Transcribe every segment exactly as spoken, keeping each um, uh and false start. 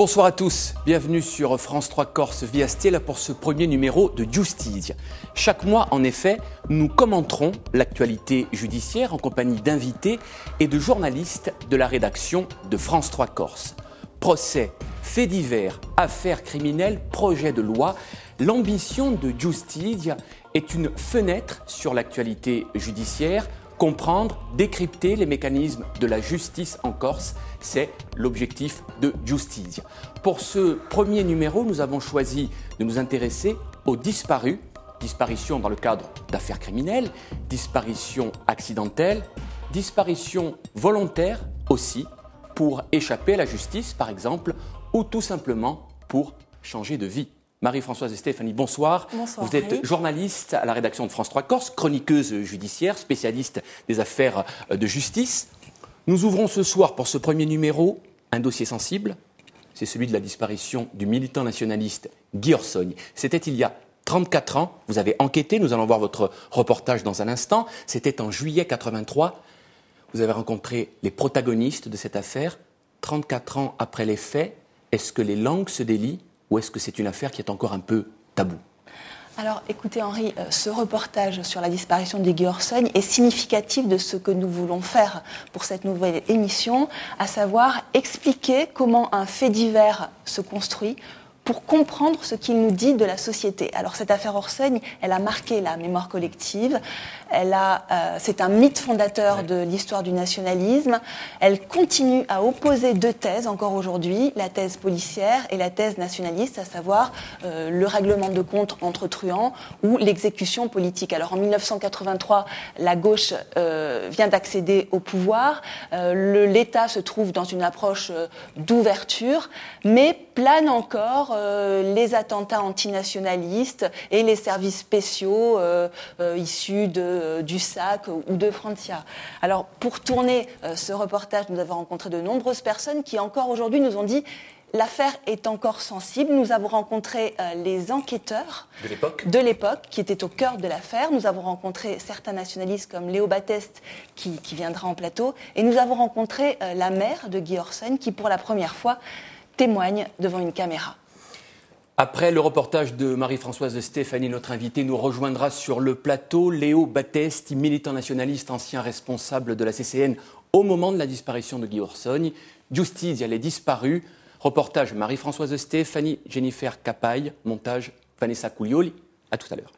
Bonsoir à tous, bienvenue sur France trois Corse via Stella pour ce premier numéro de Giustizia. Chaque mois, en effet, nous commenterons l'actualité judiciaire en compagnie d'invités et de journalistes de la rédaction de France trois Corse. Procès, faits divers, affaires criminelles, projets de loi, l'ambition de Giustizia est une fenêtre sur l'actualité judiciaire. Comprendre, décrypter les mécanismes de la justice en Corse, c'est l'objectif de Giustizia. Pour ce premier numéro, nous avons choisi de nous intéresser aux disparus, disparitions dans le cadre d'affaires criminelles, disparitions accidentelles, disparitions volontaires aussi, pour échapper à la justice par exemple, ou tout simplement pour changer de vie. Marie-Françoise et Stéphanie, bonsoir. Bonsoir. Vous êtes journaliste à la rédaction de France trois Corse, chroniqueuse judiciaire, spécialiste des affaires de justice. Nous ouvrons ce soir pour ce premier numéro un dossier sensible. C'est celui de la disparition du militant nationaliste Guy Orsogni. C'était il y a trente-quatre ans. Vous avez enquêté, nous allons voir votre reportage dans un instant. C'était en juillet quatre-vingt-trois. Vous avez rencontré les protagonistes de cette affaire. trente-quatre ans après les faits, est-ce que les langues se délient ? Ou est-ce que c'est une affaire qui est encore un peu taboue ? Alors, écoutez Henri, ce reportage sur la disparition de Guy Orsogni est significatif de ce que nous voulons faire pour cette nouvelle émission, à savoir expliquer comment un fait divers se construit pour comprendre ce qu'il nous dit de la société. Alors cette affaire Orsogni, elle a marqué la mémoire collective, elle a, euh, c'est un mythe fondateur ouais. de l'histoire du nationalisme, elle continue à opposer deux thèses encore aujourd'hui, la thèse policière et la thèse nationaliste, à savoir euh, le règlement de compte entre truands ou l'exécution politique. Alors en mille neuf cent quatre-vingt-trois, la gauche euh, vient d'accéder au pouvoir, euh, le, l'État se trouve dans une approche euh, d'ouverture, mais plane encore Euh, les attentats antinationalistes et les services spéciaux euh, euh, issus de, du S A C ou de Francia. Alors, pour tourner euh, ce reportage, nous avons rencontré de nombreuses personnes qui, encore aujourd'hui, nous ont dit l'affaire est encore sensible. Nous avons rencontré euh, les enquêteurs de l'époque. de l'époque qui étaient au cœur de l'affaire. Nous avons rencontré certains nationalistes comme Léo Batteste qui, qui viendra en plateau. Et nous avons rencontré euh, la mère de Guy Orsogni qui, pour la première fois, témoigne devant une caméra. Après le reportage de Marie-Françoise et Stéphanie, notre invité nous rejoindra sur le plateau. Léo Batteste, militant nationaliste, ancien responsable de la C C N au moment de la disparition de Guy Orsogni. Giustizia, les disparus. Reportage Marie-Françoise et Stéphanie, Jennifer Capaille, montage Vanessa Cuglioli. À tout à l'heure.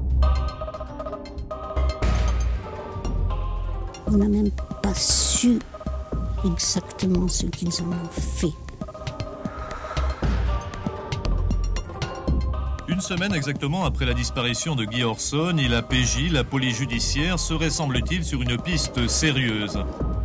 On n'a même pas su exactement ce qu'ils ont fait. Une semaine exactement après la disparition de Guy Orsogni, la P J, la police judiciaire, serait, semble-t-il, sur une piste sérieuse.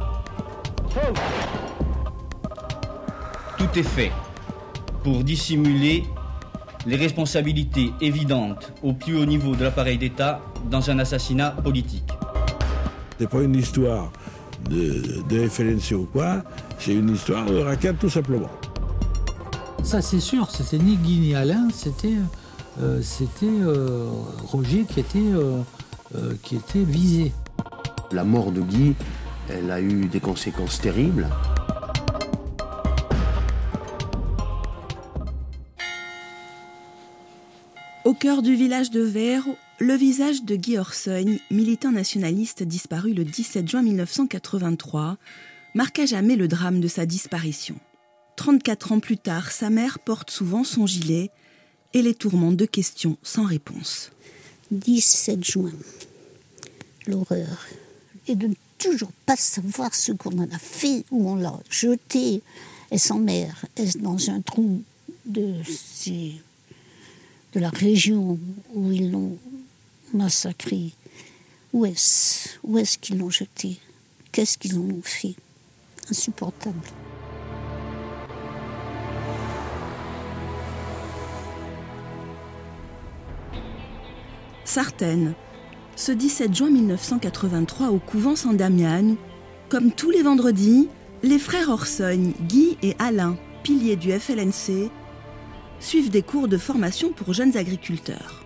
Tout est fait pour dissimuler les responsabilités évidentes au plus haut niveau de l'appareil d'État dans un assassinat politique. C'est pas une histoire de, de F L N C ou quoi, c'est une histoire de raquette tout simplement. Ça c'est sûr, c'était ni Guy ni Alain, c'était... Euh, c'était euh, Roger qui était, euh, euh, qui était visé. La mort de Guy, elle a eu des conséquences terribles. Au cœur du village de Vero, le visage de Guy Orsogni, militant nationaliste disparu le dix-sept juin mille neuf cent quatre-vingt-trois, marque à jamais le drame de sa disparition. trente-quatre ans plus tard, sa mère porte souvent son gilet et les tourments de questions sans réponse. dix-sept juin, l'horreur. Et de ne toujours pas savoir ce qu'on en a fait, où on l'a jeté. Est-ce en mer? Est-ce dans un trou de, de la région où ils l'ont massacré? Où est-ce? Où est-ce qu'ils l'ont jeté? Qu'est-ce qu'ils en ont fait? Insupportable. Sartène. Ce dix-sept juin mille neuf cent quatre-vingt-trois, au couvent San Damiano, comme tous les vendredis, les frères Orsogni, Guy et Alain, piliers du F L N C, suivent des cours de formation pour jeunes agriculteurs.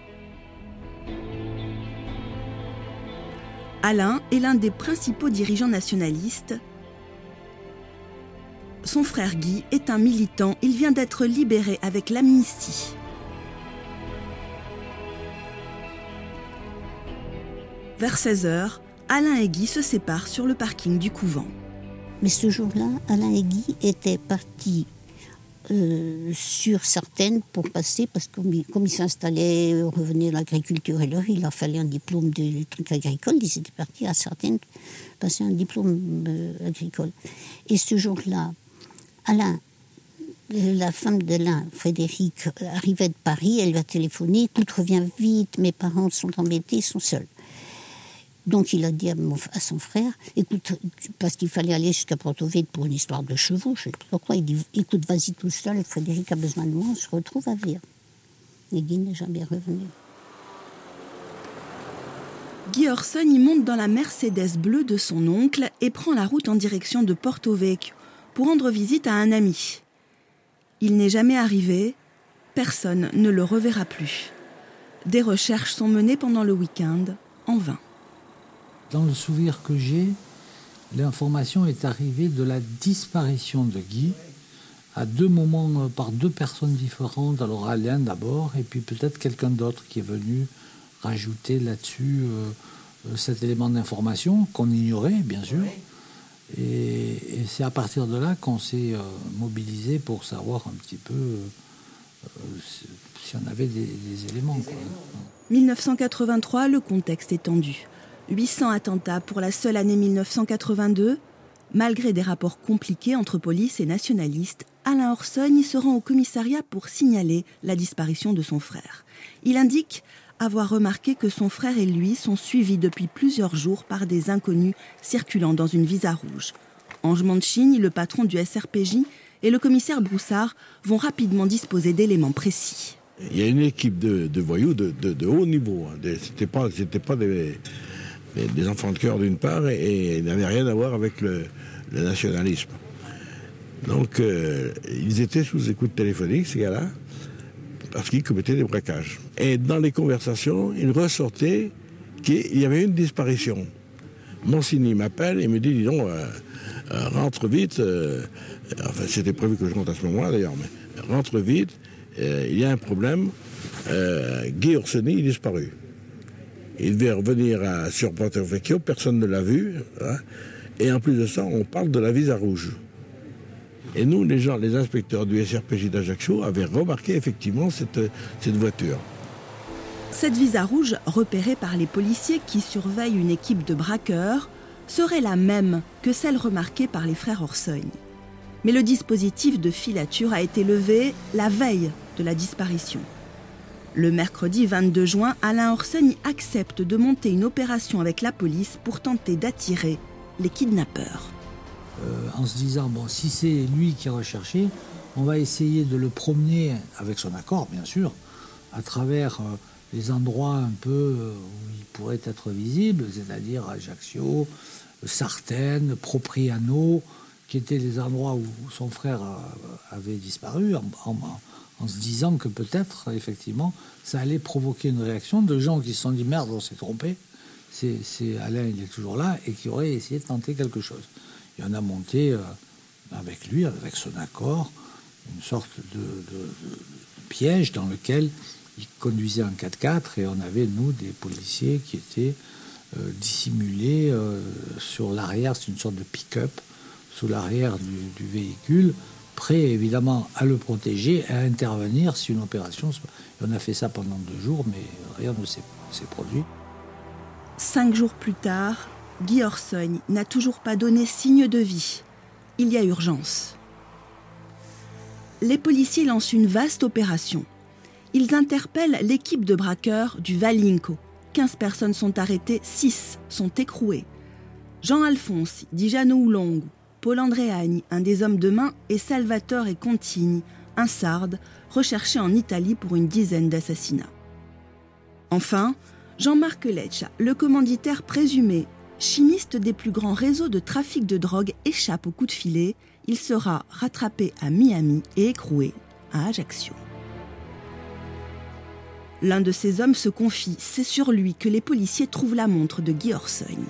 Alain est l'un des principaux dirigeants nationalistes Son frère Guy est un militant. Il vient d'être libéré avec l'amnistie. Vers seize heures, Alain et Guy se séparent sur le parking du couvent. Mais ce jour-là, Alain et Guy étaient partis euh, sur Sartène pour passer, parce que comme, comme ils s'installaient, revenaient à l'agriculture et leur, il leur fallait un diplôme de truc agricole. Ils étaient partis à Sartène passer un diplôme euh, agricole. Et ce jour-là, Alain, la femme d'Alain, Frédéric, arrivait de Paris, elle lui a téléphoné, écoute, reviens vite, mes parents sont embêtés, ils sont seuls. Donc il a dit à, mon, à son frère, écoute, parce qu'il fallait aller jusqu'à Porto-Vecchio pour une histoire de chevaux, je ne sais pas pourquoi, il dit, écoute, vas-y tout seul, Frédéric a besoin de moi, on se retrouve à Vire. Et Guy n'est jamais revenu. Guy Orsogn monte dans la Mercedes bleue de son oncle et prend la route en direction de Porto-Vecchio pour rendre visite à un ami. Il n'est jamais arrivé, personne ne le reverra plus. Des recherches sont menées pendant le week-end, en vain. Dans le souvenir que j'ai, l'information est arrivée de la disparition de Guy à deux moments, par deux personnes différentes. Alors Alain d'abord, et puis peut-être quelqu'un d'autre qui est venu rajouter là-dessus euh, cet élément d'information qu'on ignorait, bien sûr. Et, et c'est à partir de là qu'on s'est euh, mobilisé pour savoir un petit peu euh, si, si on avait des, des éléments, quoi. dix-neuf cent quatre-vingt-trois, le contexte est tendu. huit cents attentats pour la seule année mille neuf cent quatre-vingt-deux. Malgré des rapports compliqués entre police et nationalistes, Alain Orsogn se rend au commissariat pour signaler la disparition de son frère. Il indique avoir remarqué que son frère et lui sont suivis depuis plusieurs jours par des inconnus circulant dans une Visa rouge. Ange Mancini, le patron du S R P J, et le commissaire Broussard vont rapidement disposer d'éléments précis. Il y a une équipe de, de voyous de, de, de haut niveau. C'était pas, c'était pas des... des enfants de cœur d'une part, et, et ils n'avaient rien à voir avec le, le nationalisme. Donc, euh, ils étaient sous écoute téléphonique, ces gars-là, parce qu'ils commettaient des braquages. Et dans les conversations, il ressortait qu'il y avait une disparition. Mancini m'appelle et me dit, dis donc, euh, euh, rentre vite, euh, enfin c'était prévu que je rentre à ce moment-là d'ailleurs, mais rentre vite, euh, il y a un problème, euh, Guy Orsogn est disparu. Il devait revenir à, sur Porto-Vecchio, personne ne l'a vu. Hein, et en plus de ça, on parle de la Visa rouge. Et nous, les gens, les inspecteurs du S R P J d'Ajaccio avaient remarqué effectivement cette, cette voiture. Cette Visa rouge, repérée par les policiers qui surveillent une équipe de braqueurs, serait la même que celle remarquée par les frères Orsogn. Mais le dispositif de filature a été levé la veille de la disparition. Le mercredi vingt-deux juin, Alain Orsogn accepte de monter une opération avec la police pour tenter d'attirer les kidnappeurs. Euh, en se disant, bon, si c'est lui qui est recherché, on va essayer de le promener, avec son accord bien sûr, à travers euh, les endroits un peu euh, où il pourrait être visible, c'est-à-dire Ajaccio, Sartène, Propriano, qui étaient les endroits où son frère euh, avait disparu, en, en, en se disant que peut-être, effectivement, ça allait provoquer une réaction de gens qui se sont dit « merde, on s'est trompé, c'est, c'est Alain, il est toujours là », et qui auraient essayé de tenter quelque chose. Et on a monté euh, avec lui, avec son accord, une sorte de, de, de piège dans lequel il conduisait un quatre-quatre et on avait, nous, des policiers qui étaient euh, dissimulés euh, sur l'arrière, c'est une sorte de pick-up, sous l'arrière du, du véhicule, prêt évidemment à le protéger, à intervenir si une opération... Et on a fait ça pendant deux jours, mais rien ne s'est, s'est produit. Cinq jours plus tard, Guy Orsogn n'a toujours pas donné signe de vie. Il y a urgence. Les policiers lancent une vaste opération. Ils interpellent l'équipe de braqueurs du Valinco. quinze personnes sont arrêtées, six sont écrouées. Jean Alfonsi, Di Gianno Longo, Paul Andreani, un des hommes de main, et Salvatore Contini, un sarde, recherché en Italie pour une dizaine d'assassinats. Enfin, Jean-Marc Leccia, le commanditaire présumé, chimiste des plus grands réseaux de trafic de drogue, échappe au coup de filet. Il sera rattrapé à Miami et écroué à Ajaccio. L'un de ces hommes se confie, c'est sur lui que les policiers trouvent la montre de Guy Orsogn.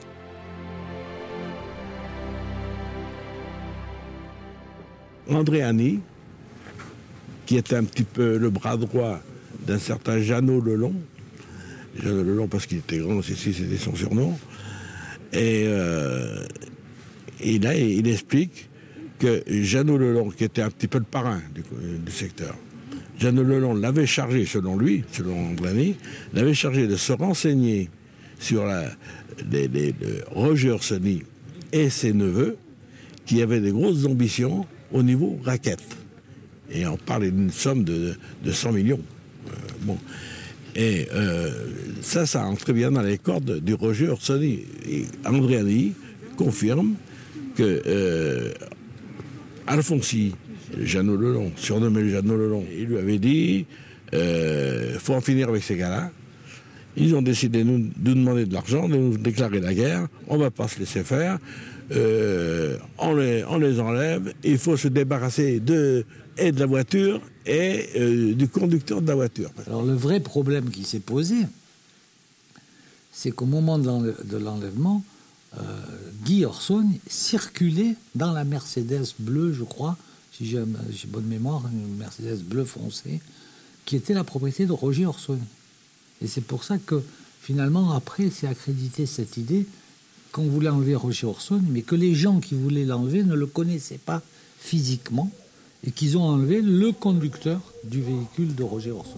Andréani, qui était un petit peu le bras droit d'un certain Jeannot Lelon. Jeannot Lelon parce qu'il était grand, c'est, c'était son surnom. Et, euh, et là, il explique que Jeannot Lelon, qui était un petit peu le parrain du, du secteur, Jeannot Lelon l'avait chargé, selon lui, selon Andréani, l'avait chargé de se renseigner sur la, les, les, les Roger Orsoni et ses neveux, qui avaient des grosses ambitions au niveau raquette. Et on parlait d'une somme de, de cent millions. Euh, bon. Et euh, ça, ça entre bien dans les cordes du Roger Orsoni. Et Andréani confirme que euh, Alfonsi, Jeannot Lelon, surnommé Jeannot Lelon, il lui avait dit euh, faut en finir avec ces gars-là. Ils ont décidé de nous, de nous demander de l'argent, de nous déclarer la guerre. On ne va pas se laisser faire. Euh, on, les, on les enlève. Il faut se débarrasser de, et de la voiture et euh, du conducteur de la voiture. Alors le vrai problème qui s'est posé, c'est qu'au moment de l'enlèvement, euh, Guy Orsogne circulait dans la Mercedes bleue, je crois, si j'ai, j'ai bonne mémoire, une Mercedes bleu foncé, qui était la propriété de Roger Orsogne. Et c'est pour ça que, finalement, après, c'est accrédité cette idée qu'on voulait enlever Roger Orsogne, mais que les gens qui voulaient l'enlever ne le connaissaient pas physiquement, et qu'ils ont enlevé le conducteur du véhicule de Roger Orsogne.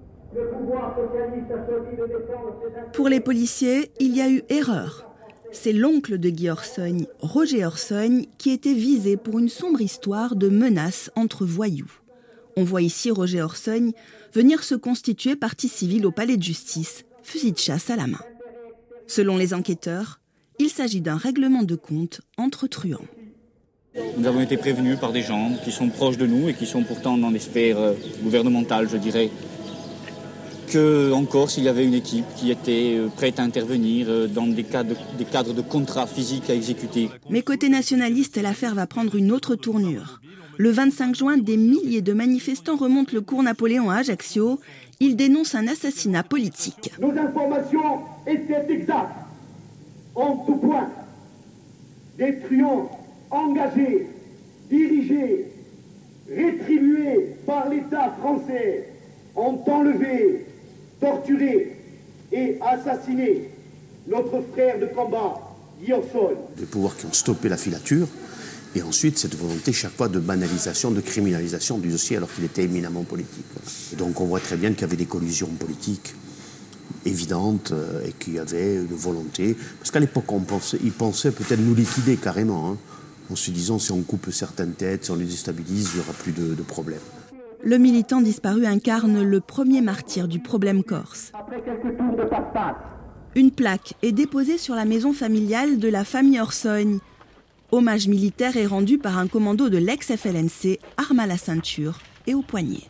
Pour les policiers, il y a eu erreur. C'est l'oncle de Guy Orsogne, Roger Orsogne, qui était visé pour une sombre histoire de menaces entre voyous. On voit ici Roger Orsogne venir se constituer partie civile au palais de justice, fusil de chasse à la main. Selon les enquêteurs, il s'agit d'un règlement de compte entre truands. Nous avons été prévenus par des gens qui sont proches de nous et qui sont pourtant dans les sphères gouvernementales, je dirais, qu'en Corse, il y avait une équipe qui était prête à intervenir dans des cadres, des cadres de contrats physiques à exécuter. Mais côté nationaliste, l'affaire va prendre une autre tournure. Le vingt-cinq juin, des milliers de manifestants remontent le cours Napoléon à Ajaccio. Ils dénoncent un assassinat politique. Nos informations étaient exactes, en tout point. Des truands engagés, dirigés, rétribués par l'État français ont enlevé, torturé et assassiné notre frère de combat, Guy Orsogne. Des pouvoirs qui ont stoppé la filature. Et ensuite, cette volonté, chaque fois, de banalisation, de criminalisation du dossier, alors qu'il était éminemment politique. Et donc, on voit très bien qu'il y avait des collusions politiques évidentes euh, et qu'il y avait une volonté. Parce qu'à l'époque, on pensait, ils pensaient peut-être nous liquider carrément, hein, en se disant, si on coupe certaines têtes, si on les déstabilise, il n'y aura plus de, de problème. Le militant disparu incarne le premier martyr du problème corse. Après quelques tours de passe-passe. Une plaque est déposée sur la maison familiale de la famille Orsogne. Hommage militaire est rendu par un commando de l'ex-F L N C, arme à la ceinture et au poignet.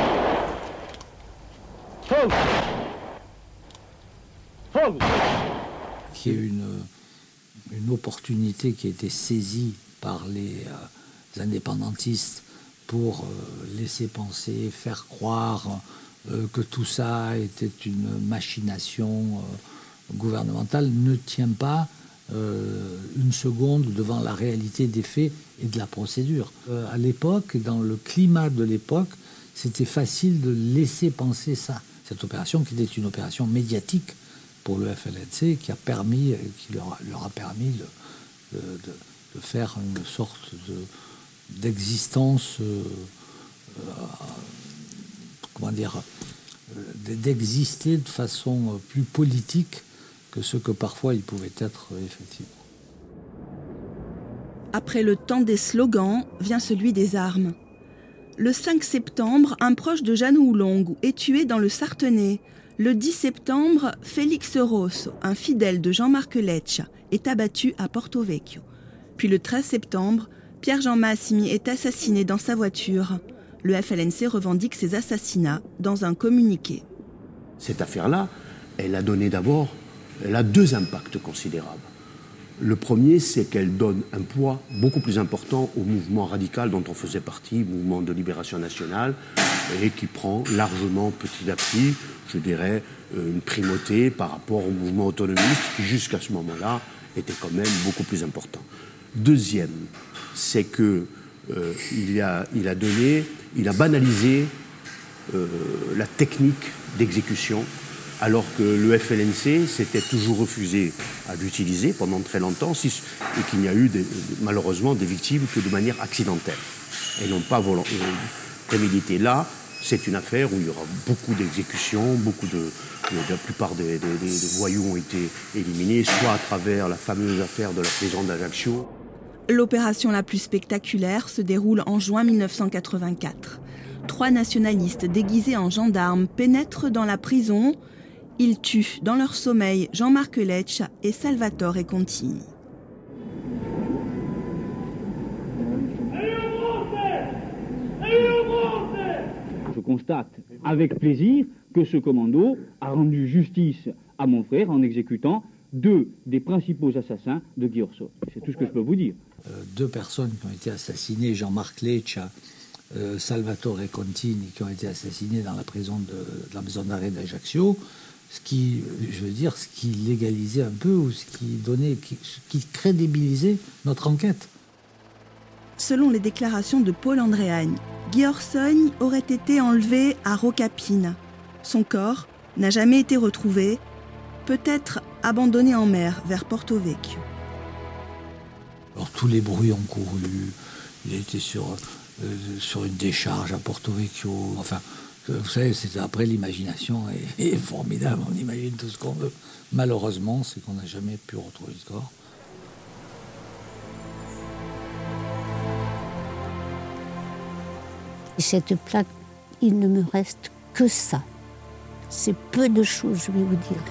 Il y a une, une opportunité qui a été saisie par les, euh, les indépendantistes pour euh, laisser penser, faire croire euh, que tout ça était une machination euh, gouvernementale, ne tient pas Euh, une seconde devant la réalité des faits et de la procédure. Euh, à l'époque, dans le climat de l'époque, c'était facile de laisser penser ça. Cette opération qui était une opération médiatique pour le F L N C, qui a permis, qui leur, leur a permis de, de, de, de faire une sorte de, d'existence, euh, euh, comment dire, euh, d'exister de façon plus politique que ce que parfois il pouvait être effectivement. Après le temps des slogans, vient celui des armes. Le cinq septembre, un proche de Jeannot Oulong est tué dans le Sartenay. Le dix septembre, Félix Rosso, un fidèle de Jean-Marc Lecce, est abattu à Porto Vecchio. Puis le treize septembre, Pierre-Jean Massimi est assassiné dans sa voiture. Le F L N C revendique ces assassinats dans un communiqué. Cette affaire-là, elle a donné d'abord, elle a deux impacts considérables. Le premier, c'est qu'elle donne un poids beaucoup plus important au mouvement radical dont on faisait partie, mouvement de libération nationale, et qui prend largement, petit à petit, je dirais, une primauté par rapport au mouvement autonomiste qui, jusqu'à ce moment-là, était quand même beaucoup plus important. Deuxième, c'est que euh, il, a, il a donné, il a banalisé euh, la technique d'exécution, alors que le F L N C s'était toujours refusé à l'utiliser pendant très longtemps, et qu'il n'y a eu des, malheureusement des victimes que de manière accidentelle, et non pas volant, euh, préméditée. Là, c'est une affaire où il y aura beaucoup d'exécutions, beaucoup de, de, de la plupart des, des, des voyous ont été éliminés, soit à travers la fameuse affaire de la prison d'Ajaccio. L'opération la plus spectaculaire se déroule en juin mille neuf cent quatre-vingt-quatre. Trois nationalistes déguisés en gendarmes pénètrent dans la prison. Ils tuent dans leur sommeil Jean-Marc Lecce et Salvatore Contini. Je constate avec plaisir que ce commando a rendu justice à mon frère en exécutant deux des principaux assassins de Guy Orsoni. C'est tout ce que je peux vous dire. Euh, deux personnes qui ont été assassinées, Jean-Marc Lecce, euh, Salvatore Contini, qui ont été assassinés dans la prison de, de la maison d'arrêt d'Ajaccio, ce qui, je veux dire, ce qui légalisait un peu, ou ce qui donnait, qui, ce qui crédibilisait notre enquête. Selon les déclarations de Paul Andréagne, Guy Orsoni aurait été enlevé à Rocapine. Son corps n'a jamais été retrouvé, peut-être abandonné en mer vers Porto Vecchio. Alors tous les bruits ont couru. Il était sur, euh, sur une décharge à Porto Vecchio. Enfin, vous savez, c'est, après l'imagination est, est formidable. On imagine tout ce qu'on veut. Malheureusement, c'est qu'on n'a jamais pu retrouver le corps. Cette plaque, il ne me reste que ça. C'est peu de choses, je vais vous dire.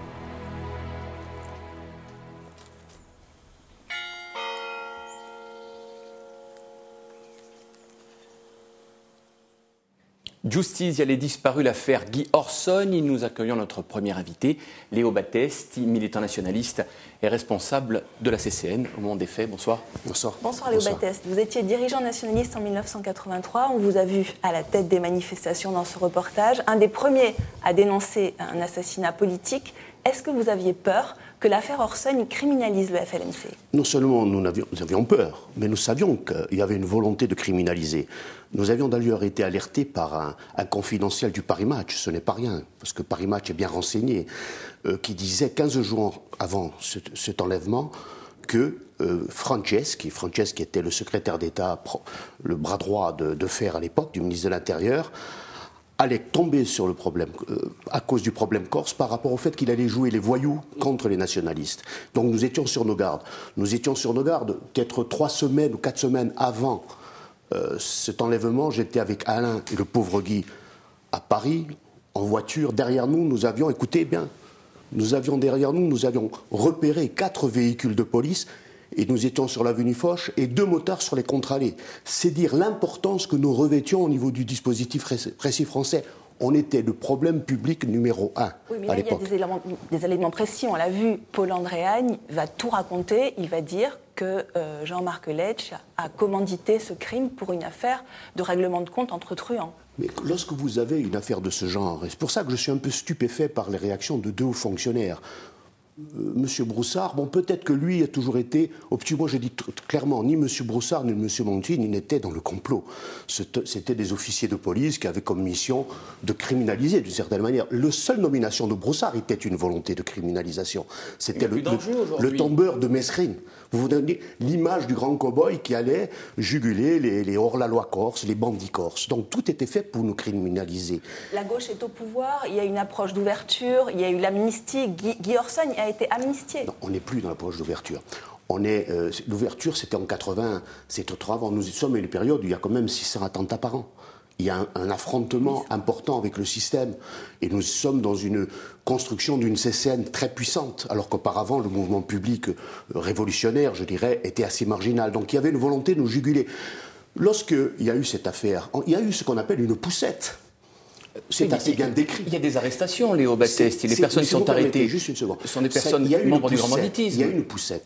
Giustizia, elle est disparue, l'affaire Guy Orsoni. Nous accueillons notre premier invité, Léo Battesti, militant nationaliste et responsable de la C C N au moment des faits. Bonsoir. Bonsoir. Bonsoir Léo Battesti. Vous étiez dirigeant nationaliste en mille neuf cent quatre-vingt-trois. On vous a vu à la tête des manifestations dans ce reportage. Un des premiers à dénoncer un assassinat politique. Est-ce que vous aviez peur que l'affaire Orsoni criminalise le F L N C? Non seulement nous avions, nous avions peur, mais nous savions qu'il y avait une volonté de criminaliser. Nous avions d'ailleurs été alertés par un, un confidentiel du Paris Match, ce n'est pas rien, parce que Paris Match est bien renseigné, euh, qui disait quinze jours avant ce, cet enlèvement que euh, Franceschi, Franceschi était le secrétaire d'État, le bras droit de, de fer à l'époque du ministre de l'Intérieur, allait tomber sur le problème, euh, à cause du problème corse, par rapport au fait qu'il allait jouer les voyous contre les nationalistes. Donc nous étions sur nos gardes. Nous étions sur nos gardes, peut-être trois semaines ou quatre semaines avant euh, cet enlèvement, j'étais avec Alain et le pauvre Guy à Paris, en voiture. Derrière nous, nous avions, écoutez bien, nous avions derrière nous, nous avions repéré quatre véhicules de police. Et nous étions sur l'avenue Foch et deux motards sur les contre-allées. C'est dire l'importance que nous revêtions au niveau du dispositif précis français. On était le problème public numéro un oui, mais à là, l'époque. Il y a des éléments, des éléments précis. On l'a vu, Paul Andréagne va tout raconter. Il va dire que euh, Jean-Marc Lecce a commandité ce crime pour une affaire de règlement de compte entre truands. Mais lorsque vous avez une affaire de ce genre, et c'est pour ça que je suis un peu stupéfait par les réactions de deux hauts fonctionnaires, Euh, Monsieur Broussard, bon, peut-être que lui a toujours été obtus. Moi, j'ai dit clairement, ni Monsieur Broussard ni Monsieur Montini n'étaient dans le complot. C'était des officiers de police qui avaient comme mission de criminaliser d'une certaine manière. La seule nomination de Broussard était une volonté de criminalisation. C'était le, le, le tombeur de Mesrine. Vous vous donnez l'image du grand cow-boy qui allait juguler les, les hors-la-loi corses, les bandits corses. Donc tout était fait pour nous criminaliser. La gauche est au pouvoir, il y a une approche d'ouverture, il y a eu l'amnistie. Guy, Guy Orsoni a été amnistié. Non, on n'est plus dans l'approche d'ouverture. On est, euh, l'ouverture, c'était en quatre-vingts, c'est autre avant. Nous sommes à une période où il y a quand même six cents attentats par an. Il y a un, un affrontement important avec le système. Et nous sommes dans une construction d'une C C N très puissante, alors qu'auparavant, le mouvement public révolutionnaire, je dirais, était assez marginal. Donc il y avait une volonté de nous juguler. Lorsqu'il y a eu cette affaire, il y a eu ce qu'on appelle une poussette. C'est assez bien décrit. Il y a des arrestations, Léo Battesti. Les personnes qui sont arrêtées juste une seconde. sont des personnes membres du grand banditisme. Il y a une poussette.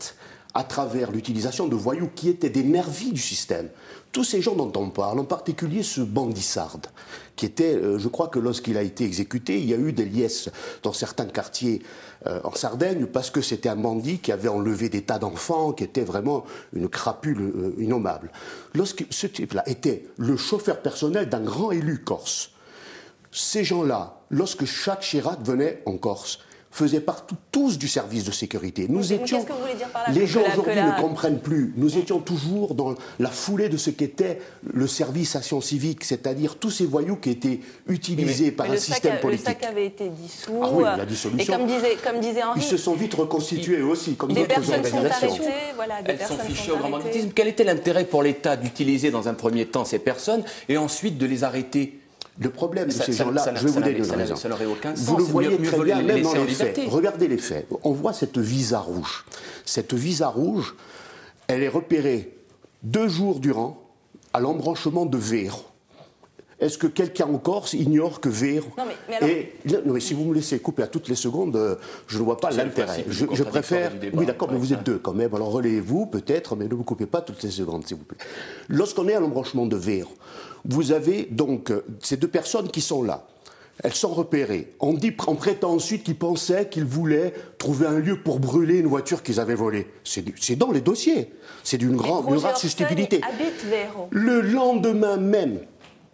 à travers l'utilisation de voyous qui étaient des nervis du système. Tous ces gens dont on parle, en particulier ce bandit sarde, qui était, euh, je crois que lorsqu'il a été exécuté, il y a eu des liesses dans certains quartiers euh, en Sardaigne, parce que c'était un bandit qui avait enlevé des tas d'enfants, qui était vraiment une crapule euh, innommable. Lorsque ce type-là était le chauffeur personnel d'un grand élu corse, ces gens-là, lorsque Jacques Chirac venait en Corse, faisaient partout tous du service de sécurité. Nous mais, étions, mais que vous voulez dire par là, les gens la, aujourd'hui la... ne comprennent plus. Nous étions toujours dans la foulée de ce qu'était le service action civique, c'est-à-dire tous ces voyous qui étaient utilisés mais, par mais un système a, politique. Le S A C avait été dissous. Ah oui, la dissolution. Et comme disait, comme disait Henri, ils se sont vite reconstitués eux aussi, comme des d'autres personnes organisations. Sont arrêtées, voilà, des Elles personnes sont fichées sont au grand arrêtées. banditisme. Quel était l'intérêt pour l'État d'utiliser dans un premier temps ces personnes et ensuite de les arrêter? Le problème de ça, ces ça, gens-là, ça, je vais vous donner une raison. Ça n'aurait aucun sens. Vous le voyez mieux, très mieux bien, les même dans les liberté. faits. Regardez les faits. On voit cette visa rouge. Cette visa rouge, elle est repérée deux jours durant à l'embranchement de Véro. Est-ce que quelqu'un en Corse ignore que Véro non, mais, mais alors... et, non, mais si vous me laissez couper à toutes les secondes, je ne vois pas l'intérêt. Je, je préfère... Oui, d'accord, mais vous êtes deux quand même. Alors relayez-vous peut-être, mais ne vous coupez pas toutes les secondes, s'il vous plaît. Lorsqu'on est à l'embranchement de Véro, vous avez donc ces deux personnes qui sont là. Elles sont repérées. On, dit, on prétend ensuite qu'ils pensaient qu'ils voulaient trouver un lieu pour brûler une voiture qu'ils avaient volée. C'est dans les dossiers. C'est d'une grande, d'une rare susceptibilité. Le lendemain même,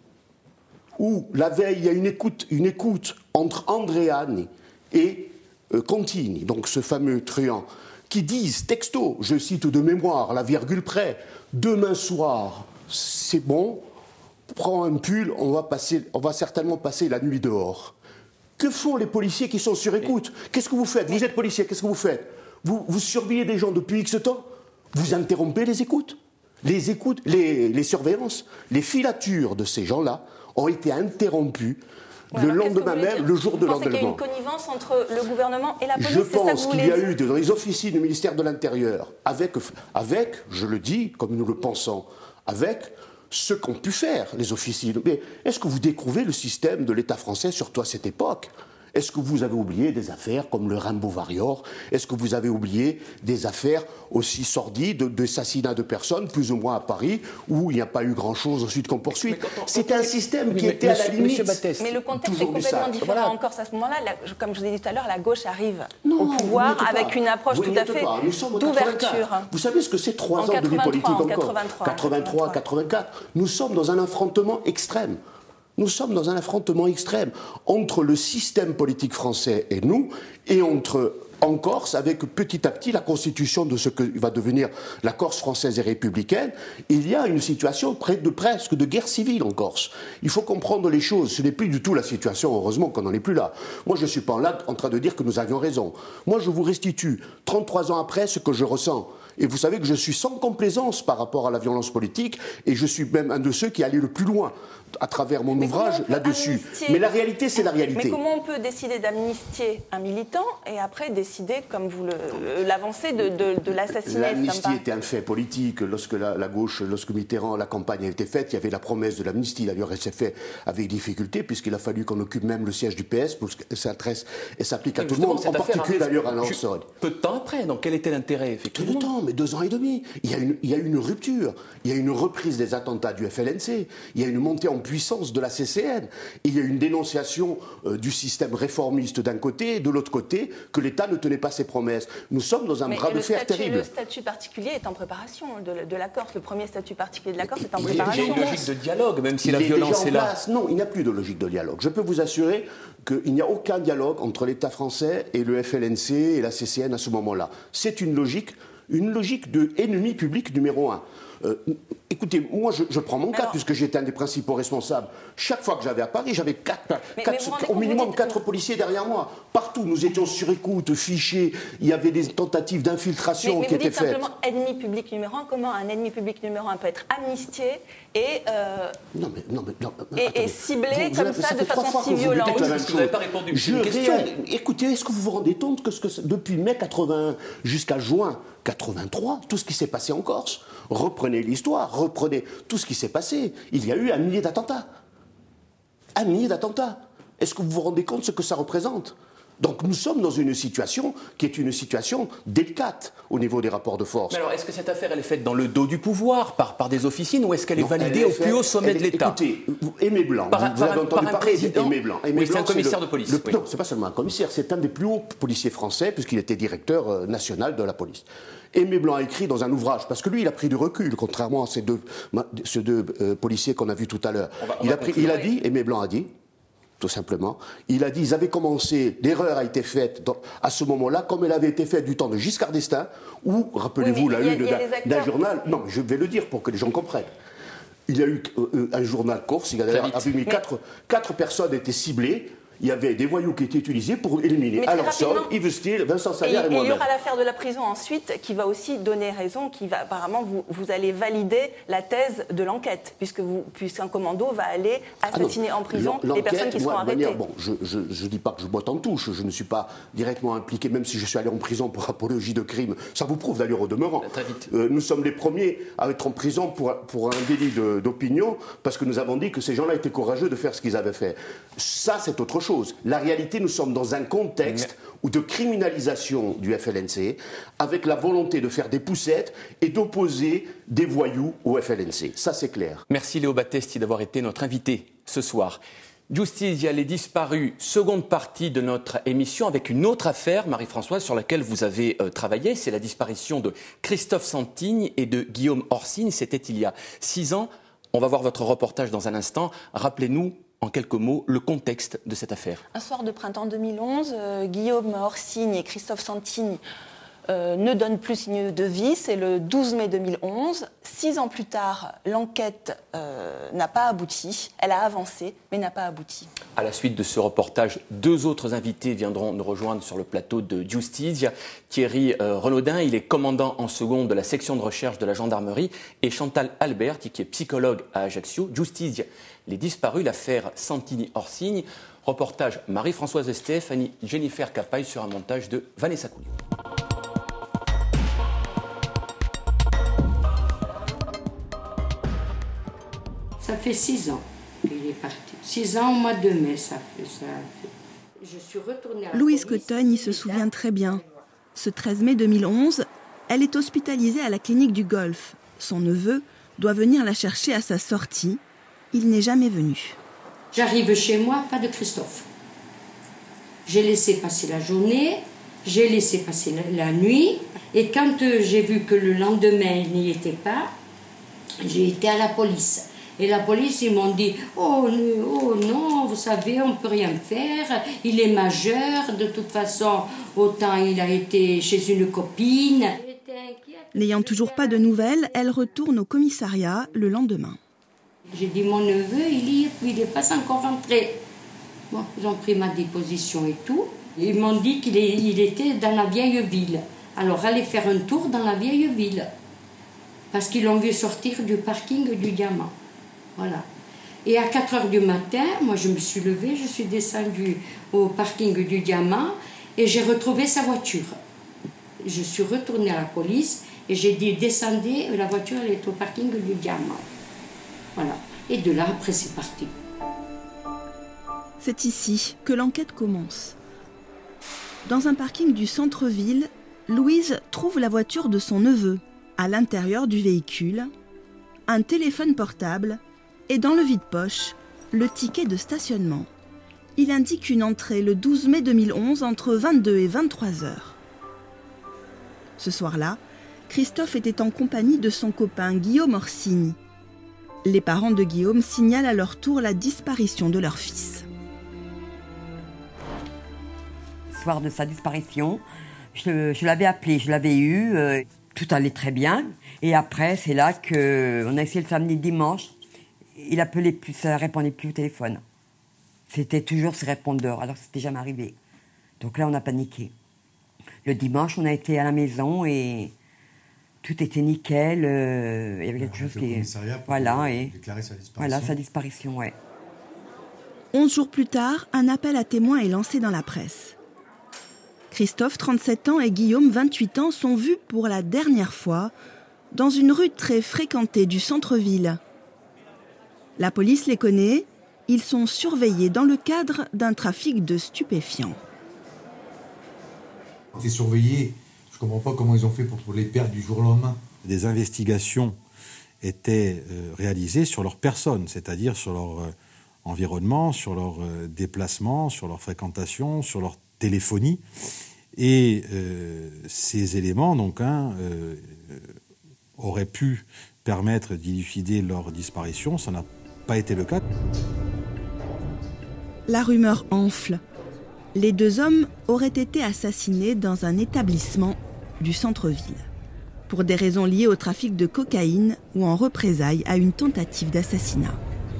où la veille, il y a une écoute, une écoute entre Andréani et euh, Contini, donc ce fameux truand, qui disent texto, je cite de mémoire, la virgule près, demain soir, c'est bon, prends un pull, on va, passer, on va certainement passer la nuit dehors. Que font les policiers qui sont sur écoute? Qu'est-ce que vous faites? Vous êtes policier, qu'est-ce que vous faites? Vous, vous surveillez des gens depuis X temps? Vous interrompez les écoutes? Les écoutes, les, les surveillances, les filatures de ces gens-là ont été interrompues ouais, le lendemain même, le jour de l'enlèvement. Vous pensez qu'il y a une connivence entre le gouvernement et la police? Je pense qu'il y a eu dans les officines du ministère de l'Intérieur, avec, avec, je le dis comme nous le pensons, avec ce qu'ont pu faire les officines. Mais est-ce que vous découvrez le système de l'État français, surtout à cette époque? Est-ce que vous avez oublié des affaires comme le Rimbaud Warrior? Est-ce que vous avez oublié des affaires aussi sordides d'assassinats de personnes, plus ou moins à Paris, où il n'y a pas eu grand-chose ensuite qu'on poursuit? C'était un système qui mais, était mais, à la limite. Batteste, mais le contexte est complètement différent voilà. en Corse à ce moment-là. La, comme je vous ai dit tout à l'heure, la gauche arrive non, au pouvoir avec une approche vous tout à fait d'ouverture. Vous savez ce que c'est trois ans de vie politique en Corse? quatre-vingt-trois, quatre-vingt-quatre. Nous sommes dans un affrontement extrême. Nous sommes dans un affrontement extrême entre le système politique français et nous, et entre, en Corse, avec petit à petit la constitution de ce que va devenir la Corse française et républicaine. Il y a une situation près de presque de guerre civile en Corse. Il faut comprendre les choses. Ce n'est plus du tout la situation, heureusement qu'on n'en est plus là. Moi, je ne suis pas là en train de dire que nous avions raison. Moi, je vous restitue, trente-trois ans après, ce que je ressens. Et vous savez que je suis sans complaisance par rapport à la violence politique, et je suis même un de ceux qui allait le plus loin à travers mon mais ouvrage là-dessus. Mais la réalité, c'est la réalité. Mais comment on peut décider d'amnistier un militant et après décider, comme vous l'avancez, de, de, de l'assassiner? L'amnistie était un fait politique. Lorsque la, la gauche, lorsque Mitterrand, la campagne a été faite, il y avait la promesse de l'amnistie. D'ailleurs, elle s'est faite avec difficulté, puisqu'il a fallu qu'on occupe même le siège du P S pour que ça s'applique à tout le monde, en particulier d'ailleurs à Lansol. Peu de temps après, donc quel était l'intérêt, effectivement? Peu de temps, mais deux ans et demi. Il y a une, il y a une rupture. Il y a une reprise des attentats du F L N C. Il y a une montée en puissance de la C C N. Il y a une dénonciation euh, du système réformiste d'un côté et de l'autre côté que l'État ne tenait pas ses promesses. Nous sommes dans un bras de fer terrible. Le statut particulier est en préparation de, de la Corse. Le premier statut particulier de la Corse est en préparation. Il y a une logique de dialogue, même si la violence est là. Non, il n'y a plus de logique de dialogue. Je peux vous assurer qu'il n'y a aucun dialogue entre l'État français et le F L N C et la C C N à ce moment-là. C'est une logique, une logique de ennemi public numéro un. Euh, écoutez, moi je, je prends mon cas, alors, puisque j'étais un des principaux responsables. Chaque fois que j'avais à Paris, j'avais au minimum quatre policiers derrière moi. Partout, nous étions sur écoute, fichés, il y avait des tentatives d'infiltration qui étaient faites. Mais vous dites simplement ennemi public numéro un, comment un ennemi public numéro un peut être amnistié et, euh, non, mais, non, mais, non, et, et ciblé vous, comme vous, ça, ça de façon si violente? Vous n'avez pas répondu à une question. Écoutez, est-ce que vous vous rendez compte que, ce que depuis mai quatre-vingt-un jusqu'à juin quatre-vingt-trois, tout ce qui s'est passé en Corse, reprenez l'histoire, reprenez tout ce qui s'est passé. Il y a eu un millier d'attentats. Un millier d'attentats. Est-ce que vous vous rendez compte de ce que ça représente? Donc nous sommes dans une situation qui est une situation délicate au niveau des rapports de force. Mais alors, est-ce que cette affaire, elle est faite dans le dos du pouvoir, par, par des officines, ou est-ce qu'elle est non, validée est au faite, plus haut sommet de l'État? Écoutez, Aimé Blanc, par, vous par, avez entendu par un parler président d'Aimé Blanc. Aimé oui, Blanc, c'est un commissaire le, de police. Le, oui. Non, c'est pas seulement un commissaire, c'est un des plus hauts policiers français, puisqu'il était directeur euh, national de la police. Aimé Blanc a écrit dans un ouvrage, parce que lui, il a pris du recul, contrairement à ces deux, ces deux euh, policiers qu'on a vus tout à l'heure. Il, a, il a dit, Aimé Blanc a dit, tout simplement, il a dit, ils avaient commencé, l'erreur a été faite dans, à ce moment-là, comme elle avait été faite du temps de Giscard d'Estaing, où, rappelez-vous, oui, la une d'un journal, non, je vais le dire pour que les gens comprennent. Il y a eu euh, un journal corse, il y a d'ailleurs mis quatre, quatre personnes étaient ciblées. Il y avait des voyous qui étaient utilisés pour éliminer alors Sol, Yves Stiel, Vincent Saillard et, et moi-même. Et il y aura l'affaire de la prison ensuite qui va aussi donner raison, qui va apparemment vous, vous allez valider la thèse de l'enquête, puisque vous, puisqu'un commando va aller assassiner ah en prison les personnes qui seront arrêtées. Manière, bon, je ne dis pas que je botte en touche, je ne suis pas directement impliqué, même si je suis allé en prison pour apologie de crime. Ça vous prouve d'ailleurs au demeurant. Très vite. Euh, nous sommes les premiers à être en prison pour, pour un délit de, d'opinion, parce que nous avons dit que ces gens-là étaient courageux de faire ce qu'ils avaient fait. Ça, c'est autre chose. La réalité, nous sommes dans un contexte ou de criminalisation du F L N C, avec la volonté de faire des poussettes et d'opposer des voyous au F L N C. Ça, c'est clair. Merci Léo Battesti d'avoir été notre invité ce soir. Giustizia, les disparus, seconde partie de notre émission avec une autre affaire, Marie-Françoise, sur laquelle vous avez euh, travaillé. C'est la disparition de Christophe Santini et de Guillaume Orsini. C'était il y a six ans. On va voir votre reportage dans un instant. Rappelez-nous, en quelques mots, le contexte de cette affaire. Un soir de printemps deux mille onze, euh, Guillaume Orsini et Christophe Santini euh, ne donnent plus signe de vie. C'est le douze mai deux mille onze. Six ans plus tard, l'enquête euh, n'a pas abouti. Elle a avancé, mais n'a pas abouti. À la suite de ce reportage, deux autres invités viendront nous rejoindre sur le plateau de Giustizia. Thierry euh, Renaudin, il est commandant en seconde de la section de recherche de la gendarmerie, et Chantal Albert, qui est psychologue à Ajaccio. Giustizia, les disparus, l'affaire Santini-Orsini. Reportage Marie-Françoise Estef, Annie Jennifer Capaille sur un montage de Vanessa Couliou. Ça fait six ans qu'il est parti. Six ans au mois de mai, ça fait. Ça fait. Je suis retournée à la Louise police. Cotogne se souvient très bien. Ce treize mai deux mille onze, elle est hospitalisée à la clinique du Golfe. Son neveu doit venir la chercher à sa sortie. Il n'est jamais venu. J'arrive chez moi, pas de Christophe. J'ai laissé passer la journée, j'ai laissé passer la, la nuit, et quand euh, j'ai vu que le lendemain il n'y était pas, j'ai été à la police. Et la police, ils m'ont dit oh, oh non, vous savez, on ne peut rien faire, il est majeur, de toute façon, autant il a été chez une copine. N'ayant toujours pas de nouvelles, elle retourne au commissariat le lendemain. J'ai dit mon neveu, il n'est pas encore rentré. Bon, ils ont pris ma déposition et tout. Ils m'ont dit qu'il est, il était dans la vieille ville. Alors allez faire un tour dans la vieille ville. Parce qu'ils l'ont vu sortir du parking du Diamant. Voilà. Et à quatre heures du matin, moi je me suis levée, je suis descendue au parking du Diamant et j'ai retrouvé sa voiture. Je suis retournée à la police et j'ai dit descendez, la voiture elle est au parking du Diamant. Voilà. Et de là, après c'est parti. C'est ici que l'enquête commence. Dans un parking du centre-ville, Louise trouve la voiture de son neveu. À l'intérieur du véhicule, un téléphone portable et dans le vide-poche, le ticket de stationnement. Il indique une entrée le douze mai deux mille onze entre vingt-deux et vingt-trois heures. Ce soir-là, Christophe était en compagnie de son copain Guillaume Orsini. Les parents de Guillaume signalent à leur tour la disparition de leur fils. Le soir de sa disparition, je, je l'avais appelé, je l'avais eu, euh, tout allait très bien. Et après, c'est là qu'on a essayé le samedi, dimanche. Il appelait plus, ça ne répondait plus au téléphone. C'était toujours ses répondeurs, alors c'était jamais arrivé. Donc là, on a paniqué. Le dimanche, on a été à la maison et tout était nickel. Euh, il y avait quelque chose qui... Voilà, et déclarer sa disparition. Voilà, sa disparition, ouais. Onze jours plus tard, un appel à témoins est lancé dans la presse. Christophe, trente-sept ans, et Guillaume, vingt-huit ans, sont vus pour la dernière fois dans une rue très fréquentée du centre-ville. La police les connaît, ils sont surveillés dans le cadre d'un trafic de stupéfiants. Ils étaient surveillés. Je ne comprends pas comment ils ont fait pour les perdre du jour au lendemain. Des investigations étaient euh, réalisées sur leur personne, c'est-à-dire sur leur euh, environnement, sur leur euh, déplacement, sur leur fréquentation, sur leur téléphonie. Et euh, ces éléments, donc, hein, euh, auraient pu permettre d'élucider leur disparition. Ça n'a pas été le cas. La rumeur enfle. Les deux hommes auraient été assassinés dans un établissement du centre-ville, pour des raisons liées au trafic de cocaïne ou en représailles à une tentative d'assassinat.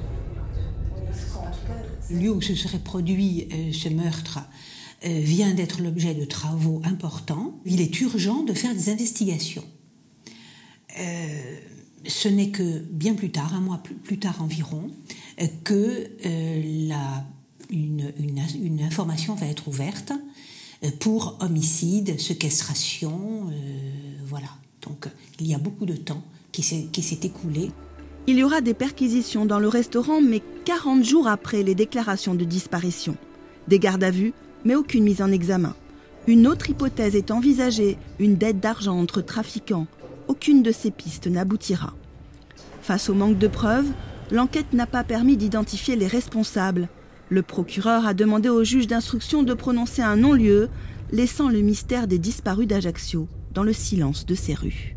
Le lieu où se serait produit euh, ce meurtre euh, vient d'être l'objet de travaux importants. Il est urgent de faire des investigations. Euh, ce n'est que bien plus tard, un mois plus, plus tard environ, euh, que euh, la, une, une, une information va être ouverte euh, pour homicide, séquestration, euh, voilà. Donc il y a beaucoup de temps qui s'est, qui s'est écoulé. Il y aura des perquisitions dans le restaurant, mais quarante jours après les déclarations de disparition. Des gardes à vue, mais aucune mise en examen. Une autre hypothèse est envisagée, une dette d'argent entre trafiquants. Aucune de ces pistes n'aboutira. Face au manque de preuves, l'enquête n'a pas permis d'identifier les responsables. Le procureur a demandé au juge d'instruction de prononcer un non-lieu, laissant le mystère des disparus d'Ajaccio dans le silence de ces rues.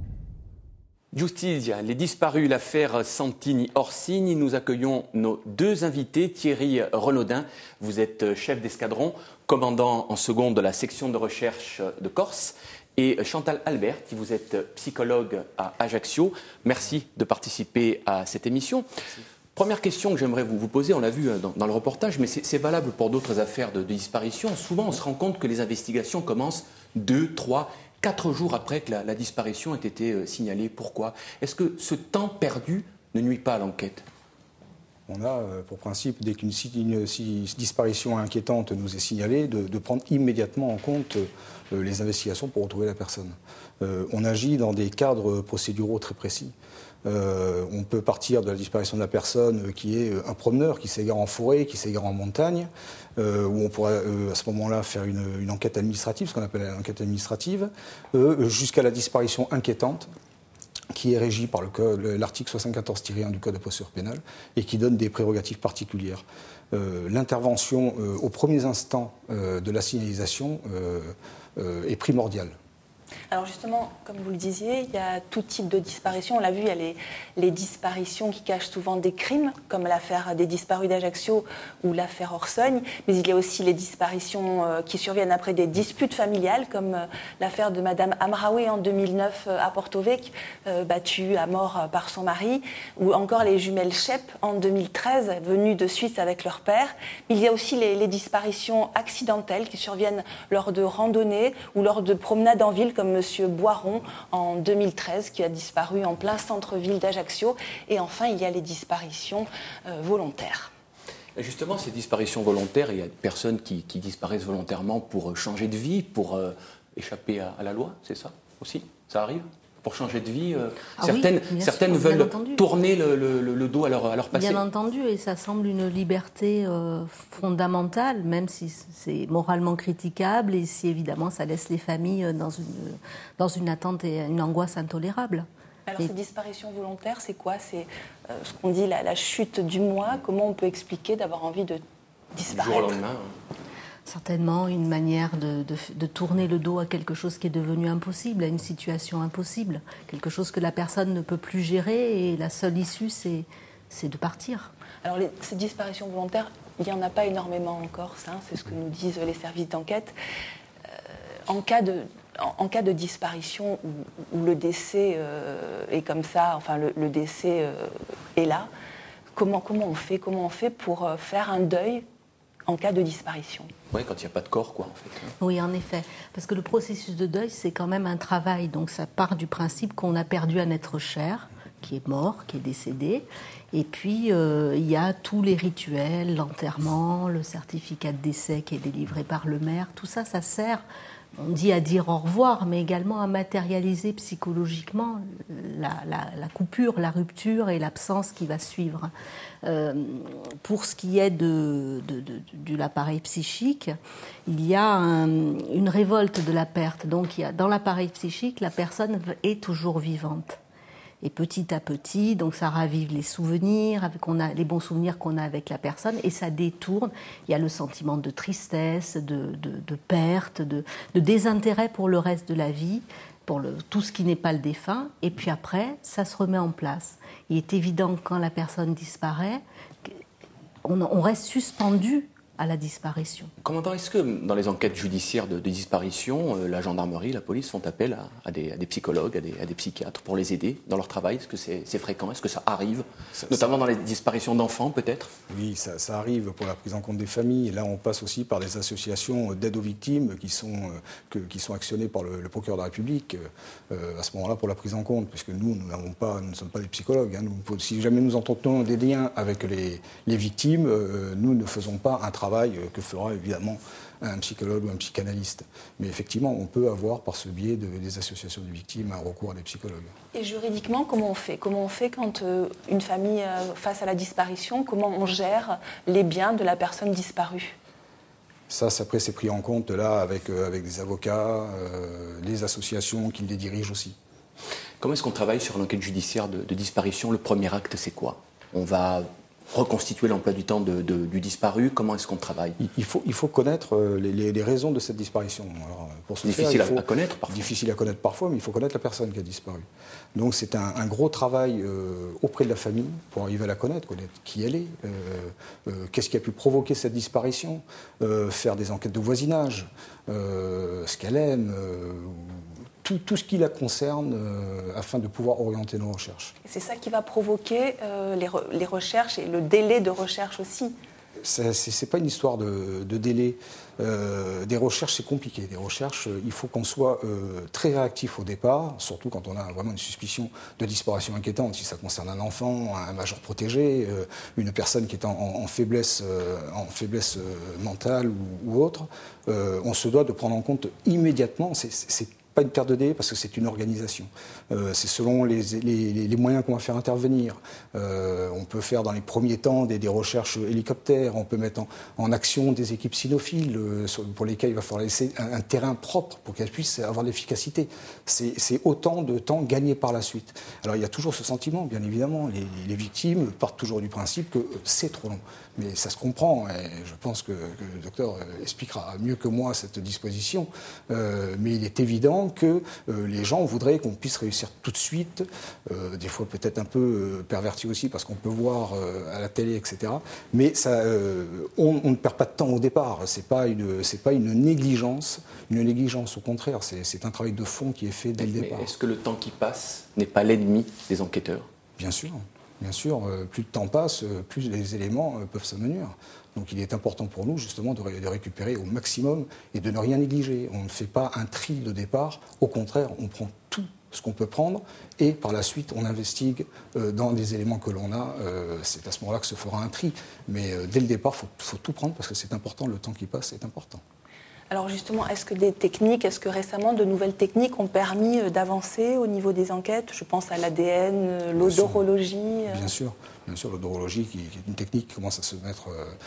Giustizia, les disparus, l'affaire Santini-Orsini. Nous accueillons nos deux invités. Thierry Renaudin, vous êtes chef d'escadron, commandant en seconde de la section de recherche de Corse. Et Chantal Albert, vous êtes psychologue à Ajaccio. Merci de participer à cette émission. Merci. Première question que j'aimerais vous, vous poser, on l'a vu dans, dans le reportage, mais c'est, c'est valable pour d'autres affaires de, de disparition. Souvent, on se rend compte que les investigations commencent deux, trois, quatre jours après que la, la disparition ait été euh, signalée. Pourquoi ? Est-ce que ce temps perdu ne nuit pas à l'enquête ? On a euh, pour principe, dès qu'une une, une disparition inquiétante nous est signalée, de, de prendre immédiatement en compte euh, les investigations pour retrouver la personne. Euh, on agit dans des cadres procéduraux très précis. Euh, on peut partir de la disparition de la personne qui est un promeneur, qui s'égare en forêt, qui s'égare en montagne, euh, où on pourrait euh, à ce moment-là faire une, une enquête administrative, ce qu'on appelle une enquête administrative, euh, jusqu'à la disparition inquiétante, qui est régie par le code, l'article soixante-quatorze tiret un du Code de procédure pénale et qui donne des prérogatives particulières. Euh, l'intervention euh, aux premiers instants euh, de la signalisation euh, euh, est primordiale. Alors justement, comme vous le disiez, il y a tout type de disparition. On l'a vu, il y a les, les disparitions qui cachent souvent des crimes, comme l'affaire des disparus d'Ajaccio ou l'affaire Orsogne. Mais il y a aussi les disparitions euh, qui surviennent après des disputes familiales, comme euh, l'affaire de Madame Amraoui en deux mille neuf euh, à Porto Vecchio, euh, battue à mort euh, par son mari, ou encore les jumelles Shep en deux mille treize, venues de Suisse avec leur père. Mais il y a aussi les, les disparitions accidentelles qui surviennent lors de randonnées ou lors de promenades en ville, comme Monsieur Boiron en deux mille treize, qui a disparu en plein centre-ville d'Ajaccio. Et enfin, il y a les disparitions euh, volontaires. Justement, ces disparitions volontaires, il y a des personnes qui, qui disparaissent volontairement pour changer de vie, pour euh, échapper à, à la loi, c'est ça aussi ? Ça arrive ? Pour changer de vie, euh, ah certaines, oui, certaines sûr, veulent tourner le, le, le dos à leur, à leur passé. Bien entendu, et ça semble une liberté euh, fondamentale, même si c'est moralement critiquable et si évidemment ça laisse les familles dans une, dans une attente et une angoisse intolérable. Alors et... ces disparitions volontaires, c'est quoi ? C'est euh, ce qu'on dit la, la chute du moi. Comment on peut expliquer d'avoir envie de disparaître ? Du jour au lendemain. Hein. Certainement une manière de, de, de tourner le dos à quelque chose qui est devenu impossible, à une situation impossible, quelque chose que la personne ne peut plus gérer et la seule issue, c'est, c'est de partir. Alors les, ces disparitions volontaires, il n'y en a pas énormément en Corse, hein, c'est ce que nous disent les services d'enquête. Euh, en cas de... En, en cas de disparition où, où le décès euh, est comme ça, enfin le, le décès euh, est là, comment, comment on fait, comment on fait pour euh, faire un deuil en cas de disparition ? Oui, quand il n'y a pas de corps, quoi, en fait. Oui, en effet. Parce que le processus de deuil, c'est quand même un travail. Donc ça part du principe qu'on a perdu un être cher, qui est mort, qui est décédé. Et puis, euh, il y a tous les rituels, l'enterrement, le certificat de décès qui est délivré par le maire. Tout ça, ça sert on dit à dire au revoir, mais également à matérialiser psychologiquement la, la, la coupure, la rupture et l'absence qui va suivre. Euh, pour ce qui est de, de, de, de l'appareil psychique, il y a un, une révolte de la perte. Donc il y a, dans l'appareil psychique, la personne est toujours vivante. Et petit à petit, donc ça ravive les souvenirs, avec, on a, les bons souvenirs qu'on a avec la personne, et ça détourne. Il y a le sentiment de tristesse, de, de, de perte, de, de désintérêt pour le reste de la vie, pour le, tout ce qui n'est pas le défunt. Et puis après, ça se remet en place. Il est évident que quand la personne disparaît, on, on reste suspendu à la disparition. Commandant, est-ce que dans les enquêtes judiciaires de, de disparition, euh, la gendarmerie, la police font appel à, à, des, à des psychologues, à des, à des psychiatres pour les aider dans leur travail? Est-ce que c'est, c'est fréquent? Est-ce que ça arrive? ça, Notamment ça... dans les disparitions d'enfants, peut-être? Oui, ça, ça arrive pour la prise en compte des familles. Et là, on passe aussi par des associations d'aide aux victimes qui sont, euh, que, qui sont actionnées par le, le procureur de la République euh, à ce moment-là pour la prise en compte. Puisque nous, nous, n'avons pas, nous ne sommes pas des psychologues. Hein. Nous, si jamais nous entretenons des liens avec les, les victimes, euh, nous ne faisons pas un travail que fera évidemment un psychologue ou un psychanalyste. Mais effectivement, on peut avoir par ce biais de, des associations de victimes un recours à des psychologues. Et juridiquement, comment on fait? Comment on fait quand euh, une famille, euh, face à la disparition, comment on gère les biens de la personne disparue? Ça, après, c'est pris en compte là avec, euh, avec des avocats, euh, les associations qui les dirigent aussi. Comment est-ce qu'on travaille sur l'enquête judiciaire de, de disparition? Le premier acte, c'est quoi? On va reconstituer l'emploi du temps de, de, du disparu. Comment est-ce qu'on travaille? il faut, il faut connaître les, les, les raisons de cette disparition. Alors, pour ce difficile faire, il faut, à, à connaître parfois. Difficile à connaître parfois, mais il faut connaître la personne qui a disparu. Donc c'est un, un gros travail euh, auprès de la famille pour arriver à la connaître, connaître qui elle est, euh, euh, qu'est-ce qui a pu provoquer cette disparition, euh, faire des enquêtes de voisinage, euh, ce qu'elle aime, euh, Tout, tout ce qui la concerne euh, afin de pouvoir orienter nos recherches. Et c'est ça qui va provoquer euh, les, re, les recherches et le délai de recherche aussi. Ce n'est pas une histoire de, de délai. Euh, des recherches, c'est compliqué. Des recherches, euh, il faut qu'on soit euh, très réactif au départ, surtout quand on a vraiment une suspicion de disparition inquiétante, si ça concerne un enfant, un majeur protégé, euh, une personne qui est en, en faiblesse, euh, en faiblesse euh, mentale ou, ou autre. Euh, on se doit de prendre en compte immédiatement. C'est, c'est pas une perte de délai parce que c'est une organisation. Euh, c'est selon les, les, les moyens qu'on va faire intervenir. Euh, on peut faire dans les premiers temps des, des recherches hélicoptères, on peut mettre en, en action des équipes cynophiles euh, pour lesquelles il va falloir laisser un, un terrain propre pour qu'elles puissent avoir de l'efficacité. C'est, c'est autant de temps gagné par la suite. Alors il y a toujours ce sentiment, bien évidemment. Les, les victimes partent toujours du principe que c'est trop long. Mais ça se comprend, et je pense que, que le docteur expliquera mieux que moi cette disposition. Euh, mais il est évident que euh, les gens voudraient qu'on puisse réussir tout de suite, euh, des fois peut-être un peu euh, perverti aussi parce qu'on peut voir euh, à la télé, et cetera. Mais ça, euh, on, on ne perd pas de temps au départ. C'est pas une, c'est pas une négligence, une négligence au contraire. C'est, c'est un travail de fond qui est fait dès le mais départ. Est-ce que le temps qui passe n'est pas l'ennemi des enquêteurs? Bien sûr. Bien sûr, plus le temps passe, plus les éléments peuvent s'amenuire. Donc il est important pour nous justement de, ré- de récupérer au maximum et de ne rien négliger. On ne fait pas un tri de départ, au contraire, on prend tout ce qu'on peut prendre et par la suite on investigue euh, dans les éléments que l'on a. Euh, c'est à ce moment-là que se fera un tri. Mais euh, dès le départ, il faut, faut tout prendre parce que c'est important, le temps qui passe est important. Alors justement, est-ce que des techniques, est-ce que récemment de nouvelles techniques ont permis d'avancer au niveau des enquêtes? Je pense à l'A D N, l'odorologie. Bien sûr, bien sûr, l'odorologie qui, qui est une technique qui commence à se mettre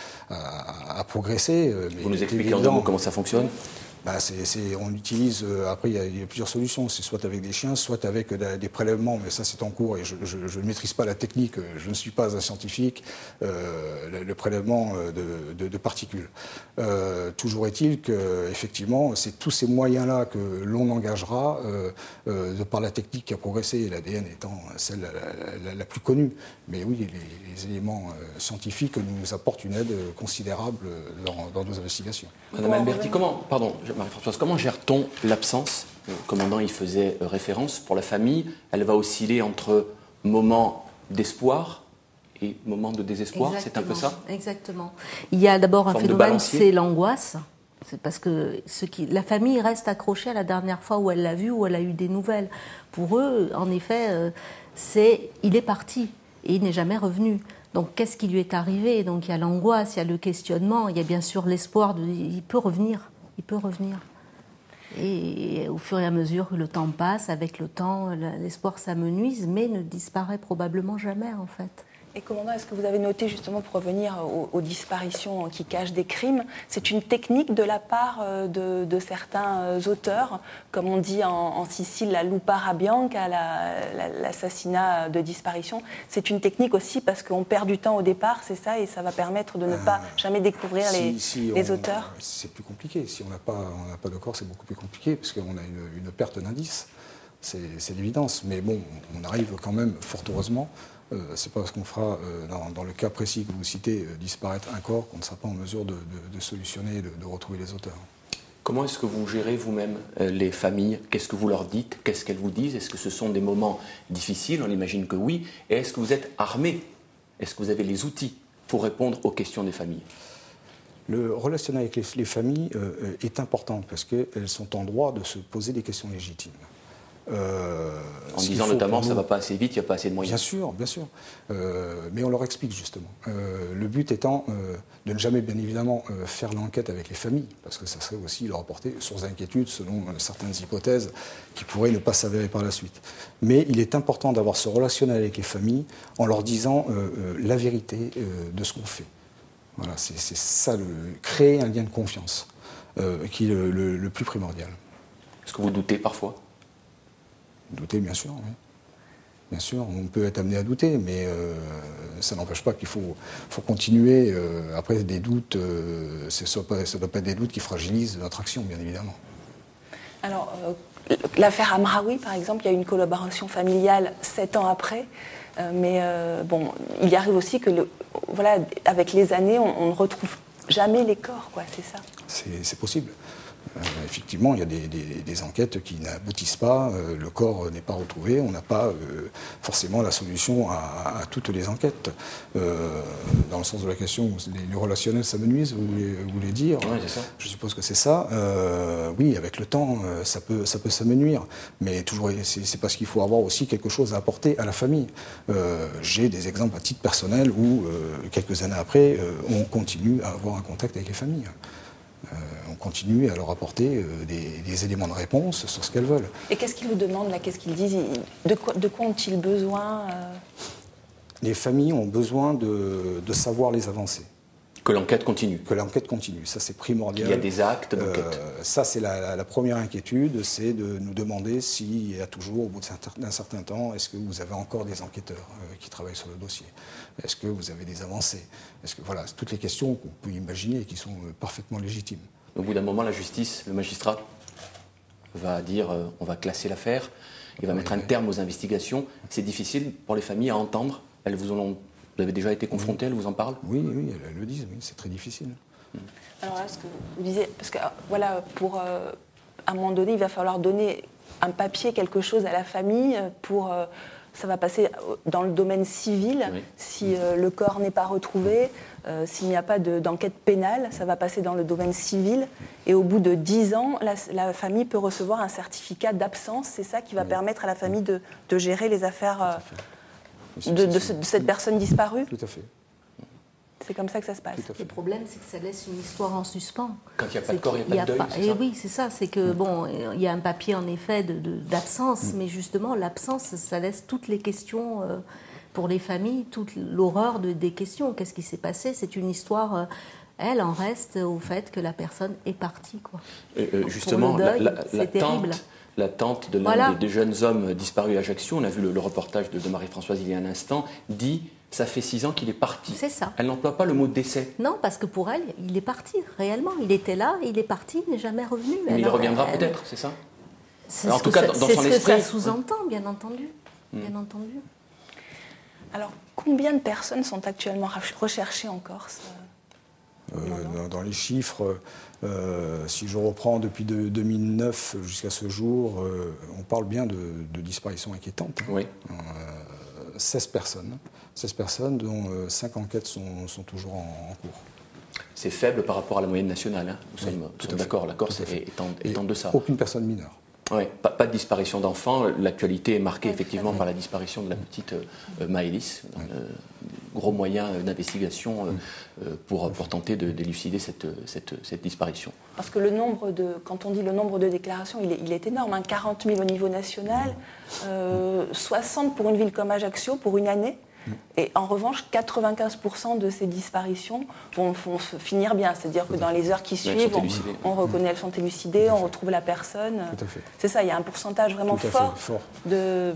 à, à progresser. Vous nous expliquez en deux mots comment ça fonctionne? Bah c'est, c'est, on utilise, euh, après il y, a, il y a plusieurs solutions, c'est soit avec des chiens, soit avec euh, des prélèvements, mais ça c'est en cours et je, je, je ne maîtrise pas la technique, je ne suis pas un scientifique, euh, le, le prélèvement de, de, de particules. Euh, toujours est-il qu'effectivement, c'est tous ces moyens-là que l'on engagera euh, euh, de par la technique qui a progressé, l'A D N étant celle la, la, la plus connue. Mais oui, les, les éléments euh, scientifiques nous apportent une aide considérable dans, dans nos investigations. Madame Alberti, comment, pardon, Marie-Françoise, comment gère-t-on l'absence? Le commandant y faisait référence. Pour la famille, elle va osciller entre moments d'espoir et moments de désespoir. Exactement. C'est un peu ça? Exactement. Il y a d'abord un phénomène, c'est l'angoisse. C'est parce que ce qui, la famille reste accrochée à la dernière fois où elle l'a vu, où elle a eu des nouvelles. Pour eux, en effet, euh, c'est il est parti et il n'est jamais revenu. Donc, qu'est-ce qui lui est arrivé? Donc, il y a l'angoisse, il y a le questionnement, il y a bien sûr l'espoir de, il peut revenir, il peut revenir. Et au fur et à mesure que le temps passe, avec le temps, l'espoir s'amenuise, mais ne disparaît probablement jamais, en fait. Et commandant, est-ce que vous avez noté, justement, pour revenir aux, aux disparitions qui cachent des crimes, c'est une technique de la part de, de certains auteurs, comme on dit en, en Sicile, la lupara bianca, l'assassinat la, de disparition. C'est une technique aussi parce qu'on perd du temps au départ, c'est ça, et ça va permettre de ne pas euh, jamais découvrir si, les, si les on, auteurs. C'est plus compliqué. Si on n'a pas, pas de corps, c'est beaucoup plus compliqué, parce qu'on a une, une perte d'indices. C'est l'évidence. Mais bon, on arrive quand même, fort heureusement. Euh, c'est pas parce qu'on fera, euh, dans, dans le cas précis que vous citez, euh, disparaître un corps qu'on ne sera pas en mesure de, de, de solutionner, de, de retrouver les auteurs. Comment est-ce que vous gérez vous-même euh, les familles? Qu'est-ce que vous leur dites? Qu'est-ce qu'elles vous disent? Est-ce que ce sont des moments difficiles? On imagine que oui. Et est-ce que vous êtes armé? Est-ce que vous avez les outils pour répondre aux questions des familles? Le relationnel avec les, les familles euh, est important parce qu'elles sont en droit de se poser des questions légitimes. Euh, en disant notamment ça ne va pas assez vite, il n'y a pas assez de moyens. Bien sûr, bien sûr. Euh, mais on leur explique justement. Euh, le but étant euh, de ne jamais, bien évidemment, euh, faire l'enquête avec les familles, parce que ça serait aussi leur apporter source d'inquiétude selon euh, certaines hypothèses qui pourraient ne pas s'avérer par la suite. Mais il est important d'avoir ce relationnel avec les familles en leur disant euh, euh, la vérité euh, de ce qu'on fait. Voilà, c'est ça, le, créer un lien de confiance, euh, qui est le, le, le plus primordial. Est-ce que vous doutez parfois? Douter, bien sûr, oui. Bien sûr, on peut être amené à douter, mais euh, ça n'empêche pas qu'il faut, faut continuer. Euh, après, des doutes, euh, ça ne doit pas être des doutes qui fragilisent notre action, bien évidemment. Alors, euh, l'affaire Amraoui, par exemple, il y a eu une collaboration familiale sept ans après. Euh, mais euh, bon, il y arrive aussi que, le, voilà, avec les années, on, on ne retrouve jamais les corps, quoi, c'est ça? C'est possible. Euh, effectivement, il y a des, des, des enquêtes qui n'aboutissent pas, euh, le corps n'est pas retrouvé, on n'a pas euh, forcément la solution à, à toutes les enquêtes. Euh, dans le sens de la question, les, les relationnels s'amenuisent, vous voulez, vous voulez dire? Oui, c'est ça. Je suppose que c'est ça. Euh, oui, avec le temps, ça peut, ça peut s'amenuire, mais toujours, c'est parce qu'il faut avoir aussi quelque chose à apporter à la famille. Euh, J'ai des exemples à titre personnel où, euh, quelques années après, euh, on continue à avoir un contact avec les familles. Euh, on continue à leur apporter euh, des, des éléments de réponse sur ce qu'elles veulent. Et qu'est-ce qu'ils vous demandent là? Qu'est-ce qu'ils disent? De quoi, de quoi ont-ils besoin? euh... Les familles ont besoin de, de savoir les avancées. Que l'enquête continue. Que l'enquête continue, ça c'est primordial. Il y a des actes d'enquête. Euh, ça c'est la, la, la première inquiétude, c'est de nous demander s'il y a toujours, au bout d'un certain temps, est-ce que vous avez encore des enquêteurs euh, qui travaillent sur le dossier? Est-ce que vous avez des avancées? Est-ce que, voilà, toutes les questions qu'on peut imaginer et qui sont euh, parfaitement légitimes. Au bout d'un moment, la justice, le magistrat, va dire euh, on va classer l'affaire, il va oui, mettre oui. un terme aux investigations. C'est difficile pour les familles à entendre. Elles vous ont... Vous avez déjà été confronté, elles vous en parlent? Oui, oui, elles le disent, oui, c'est très difficile. Alors là, ce que vous disiez, parce que voilà, pour, euh, à un moment donné, il va falloir donner un papier, quelque chose à la famille pour... Euh, ça va passer dans le domaine civil, oui. si euh, le corps n'est pas retrouvé, euh, s'il n'y a pas d'enquête pénale, ça va passer dans le domaine civil. Et au bout de dix ans, la, la famille peut recevoir un certificat d'absence. C'est ça qui va oui. permettre à la famille de, de gérer les affaires... Euh, De, de, ce, de cette personne disparue? Tout à fait. C'est comme ça que ça se passe. Le problème, c'est que ça laisse une histoire en suspens. Quand il n'y a pas de corps, il n'y a pas de deuil, c'est ça? Et oui, c'est ça. C'est que, bon, il y a un papier, en effet, d'absence, de, de, mais justement, l'absence, ça laisse toutes les questions euh, pour les familles, toute l'horreur de, des questions. Qu'est-ce qui s'est passé? C'est une histoire... Euh, elle en reste au fait que la personne est partie, quoi. Euh, euh, justement, deuil, la, la, la tante... La tante de l'un voilà. des, des jeunes hommes disparus à Ajaccio, on a vu le, le reportage de, de Marie-Françoise il y a un instant, dit « ça fait six ans qu'il est parti ». C'est ça. Elle n'emploie pas le mot décès. Non, parce que pour elle, il est parti, réellement. Il était là, il est parti, il n'est jamais revenu. Mais elle, il reviendra peut-être, c'est ça? En tout cas, dans, dans son esprit. C'est ce que ça sous-entend, bien entendu. Mmh. Bien entendu. Alors, combien de personnes sont actuellement recherchées en Corse? Euh, dans, dans les chiffres, euh, si je reprends depuis de, deux mille neuf jusqu'à ce jour, euh, on parle bien de, de disparitions inquiétantes. Hein. Oui. Euh, seize personnes, seize personnes dont euh, cinq enquêtes sont, sont toujours en, en cours. C'est faible par rapport à la moyenne nationale. Hein. Nous oui, sommes, sommes d'accord, la Corse est, est, en, est en deçà. Aucune personne mineure. Oui, pas, pas de disparition d'enfants. L'actualité est marquée effectivement par la disparition de la petite euh, Maëlys dans, oui. le, gros moyens d'investigation euh, pour, pour tenter de d'élucider cette, cette, cette disparition. Parce que le nombre de, quand on dit le nombre de déclarations, il est, il est énorme, hein, quarante mille au niveau national, euh, soixante pour une ville comme Ajaccio pour une année. Et en revanche, quatre-vingt-quinze pour cent de ces disparitions vont, vont finir bien. C'est-à-dire que dans les heures qui suivent, on, on reconnaît, elles sont élucidées, on retrouve la personne. C'est ça, il y a un pourcentage vraiment fort, fort de,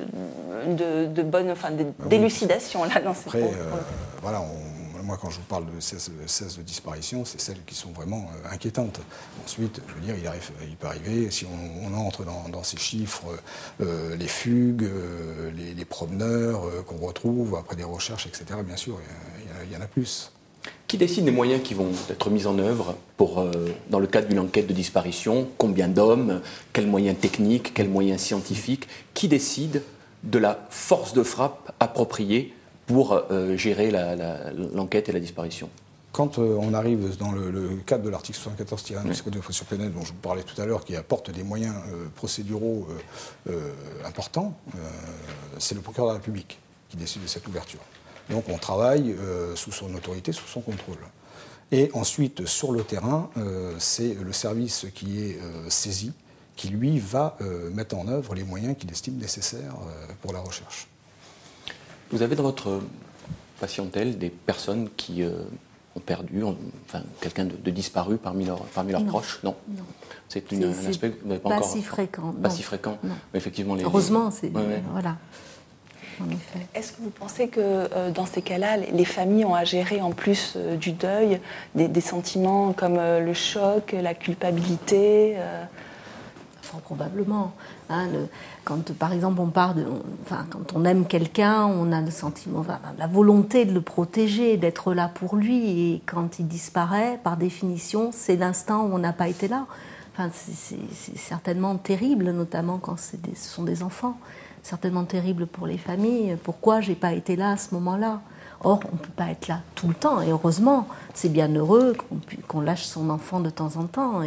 de, de bonne, enfin, d'élucidation. Là, dans Après, euh, voilà, on, moi, quand je vous parle de seize, seize disparitions, c'est celles qui sont vraiment euh, inquiétantes. Ensuite, je veux dire, il, arrive, il peut arriver, si on, on entre dans, dans ces chiffres, euh, les fugues, euh, les, les promeneurs euh, qu'on retrouve après des recherches, et cetera. Bien sûr, il y, y, y en a plus. Qui décide des moyens qui vont être mis en œuvre pour, euh, dans le cadre d'une enquête de disparition? Combien d'hommes? Quels moyens techniques? Quels moyens scientifiques? Qui décide de la force de frappe appropriée pour euh, gérer la, la, l'enquête et la disparition? Quand euh, on arrive dans le, le cadre de l'article soixante-quatorze tiret un du Code de procédure pénale, dont je vous parlais tout à l'heure, qui apporte des moyens euh, procéduraux euh, euh, importants, euh, c'est le procureur de la République qui décide de cette ouverture. Donc on travaille euh, sous son autorité, sous son contrôle. Et ensuite, sur le terrain, euh, c'est le service qui est euh, saisi, qui lui va euh, mettre en œuvre les moyens qu'il estime nécessaires euh, pour la recherche. Vous avez dans votre patientèle des personnes qui euh, ont perdu, ont, enfin quelqu'un de, de disparu parmi leurs, parmi leurs non. proches? Non. non. C'est, une, c'est, un aspect que vous n'avez pas, pas encore... si fréquent. Pas non. si fréquent. Non. Mais effectivement, les... Heureusement, c'est... Ouais, ouais. Voilà. En effet. Est-ce que vous pensez que euh, dans ces cas-là, les familles ont à gérer en plus euh, du deuil des, des sentiments comme euh, le choc, la culpabilité euh... Fort probablement. Hein, le, quand par exemple on part de, on, enfin, quand on aime quelqu'un, on a le sentiment, enfin, la volonté de le protéger, d'être là pour lui. Et quand il disparaît, par définition, c'est l'instant où on n'a pas été là. Enfin, c'est, c'est, c'est certainement terrible, notamment quand c'est des, ce sont des enfants. Certainement terrible pour les familles. Pourquoi j'ai pas été là à ce moment-là? Or, on ne peut pas être là tout le temps. Et heureusement, c'est bien heureux qu'on, qu'on lâche son enfant de temps en temps. Et,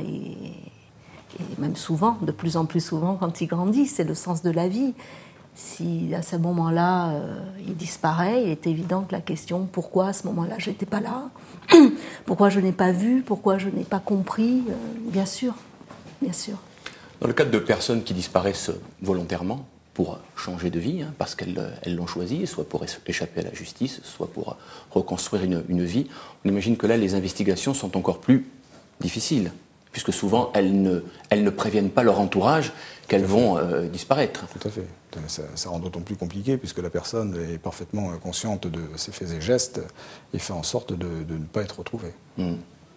et même souvent, de plus en plus souvent quand il grandit, c'est le sens de la vie. Si à ce moment-là, euh, il disparaît, il est évident que la question « pourquoi à ce moment-là je n'étais pas là ? Pourquoi je n'ai pas vu ? Pourquoi je n'ai pas compris ?» euh, Bien sûr, bien sûr. Dans le cadre de personnes qui disparaissent volontairement, pour changer de vie, hein, parce qu'elles elles l'ont choisi, soit pour échapper à la justice, soit pour reconstruire une, une vie, on imagine que là, les investigations sont encore plus difficiles, puisque souvent, elles ne, elles ne préviennent pas leur entourage qu'elles vont euh, disparaître. Tout à fait. Ça, ça rend d'autant plus compliqué, puisque la personne est parfaitement consciente de ses faits et gestes et fait en sorte de, de ne pas être retrouvée. Mmh.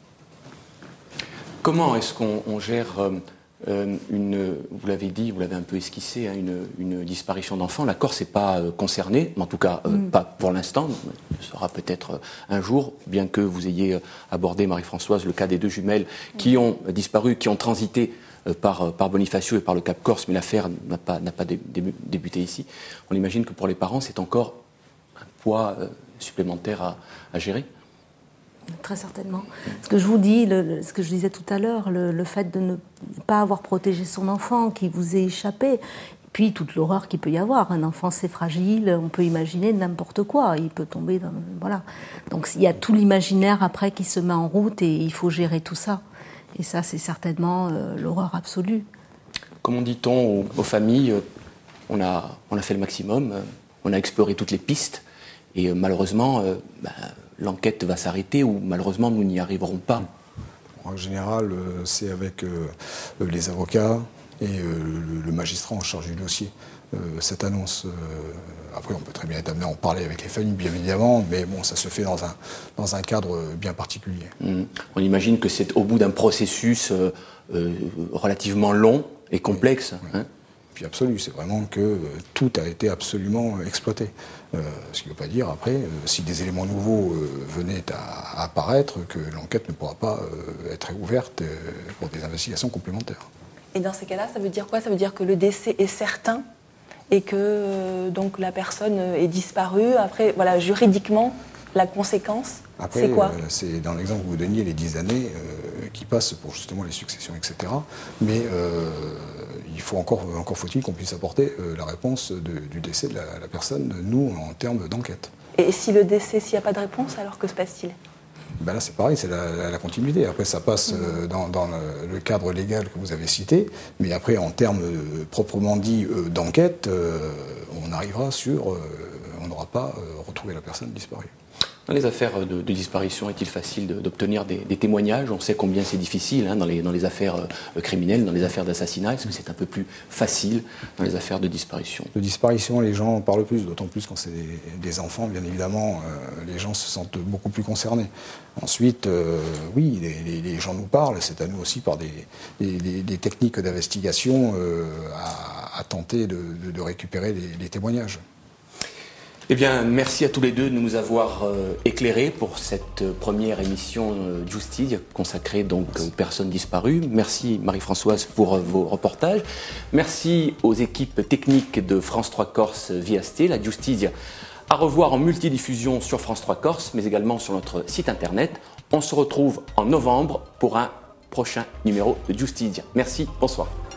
Comment est-ce qu'on on gère... Euh, Euh, une, vous l'avez dit, vous l'avez un peu esquissé, hein, une, une disparition d'enfants. La Corse n'est pas euh, concernée, en tout cas euh, mm. pas pour l'instant, ce sera peut-être euh, un jour, bien que vous ayez euh, abordé, Marie-Françoise, le cas des deux jumelles qui ont euh, disparu, qui ont transité euh, par, euh, par Bonifacio et par le Cap Corse, mais l'affaire n'a pas, n'a pas dé, dé, débuté ici. On imagine que pour les parents, c'est encore un poids euh, supplémentaire à, à gérer. Très certainement. Ce que je vous dis, le, le, ce que je disais tout à l'heure, le, le fait de ne pas avoir protégé son enfant, qui vous est échappé, et puis toute l'horreur qu'il peut y avoir. Un enfant, c'est fragile, on peut imaginer n'importe quoi, il peut tomber dans... Voilà. Donc il y a tout l'imaginaire après qui se met en route et il faut gérer tout ça. Et ça, c'est certainement euh, l'horreur absolue. Comment dit-on aux, aux familles, on a, on a fait le maximum, on a exploré toutes les pistes, et euh, malheureusement... Euh, bah, l'enquête va s'arrêter ou malheureusement nous n'y arriverons pas? En général, c'est avec les avocats et le magistrat en charge du dossier. Cette annonce, après on peut très bien être amené à en parler avec les familles bien évidemment, mais bon, ça se fait dans un, dans un cadre bien particulier. Mmh. On imagine que c'est au bout d'un processus euh, euh, relativement long et complexe. Oui. Hein. Puis absolu, c'est vraiment que euh, tout a été absolument exploité. Euh, ce qui ne veut pas dire, après, euh, si des éléments nouveaux euh, venaient à, à apparaître, que l'enquête ne pourra pas euh, être ouverte euh, pour des investigations complémentaires. Et dans ces cas-là, ça veut dire quoi? Ça veut dire que le décès est certain et que euh, donc, la personne est disparue. Après, voilà, juridiquement, la conséquence, après, c'est quoi? euh, c'est dans l'exemple que vous donniez, les dix années, euh, qui passe pour justement les successions, et cetera. Mais euh, il faut encore, encore faut-il qu'on puisse apporter euh, la réponse de, du décès de la, la personne, nous, en termes d'enquête. Et si le décès, s'il n'y a pas de réponse, alors que se passe-t-il? Ben là, c'est pareil, c'est la, la, la continuité. Après, ça passe euh, dans, dans le, le cadre légal que vous avez cité, mais après, en termes euh, proprement dit euh, d'enquête, euh, on arrivera sur... Euh, on n'aura pas euh, retrouvé la personne disparue. Dans les affaires de, de disparition, est-il facile d'obtenir des, des témoignages? On sait combien c'est difficile hein, dans, les, dans les affaires euh, criminelles, dans les affaires d'assassinat. Est-ce que c'est un peu plus facile dans les affaires de disparition? De disparition, les gens en parlent plus, d'autant plus quand c'est des, des enfants, bien évidemment, euh, les gens se sentent beaucoup plus concernés. Ensuite, euh, oui, les, les, les gens nous parlent, c'est à nous aussi par des, des, des techniques d'investigation euh, à, à tenter de, de, de récupérer les, les témoignages. Eh bien, merci à tous les deux de nous avoir euh, éclairés pour cette euh, première émission euh, Justice, consacrée donc aux personnes disparues. Merci Marie-Françoise pour euh, vos reportages. Merci aux équipes techniques de France trois Corse V S T, la Justice à revoir en multidiffusion sur France trois Corse, mais également sur notre site internet. On se retrouve en novembre pour un prochain numéro de Justice. Merci, bonsoir.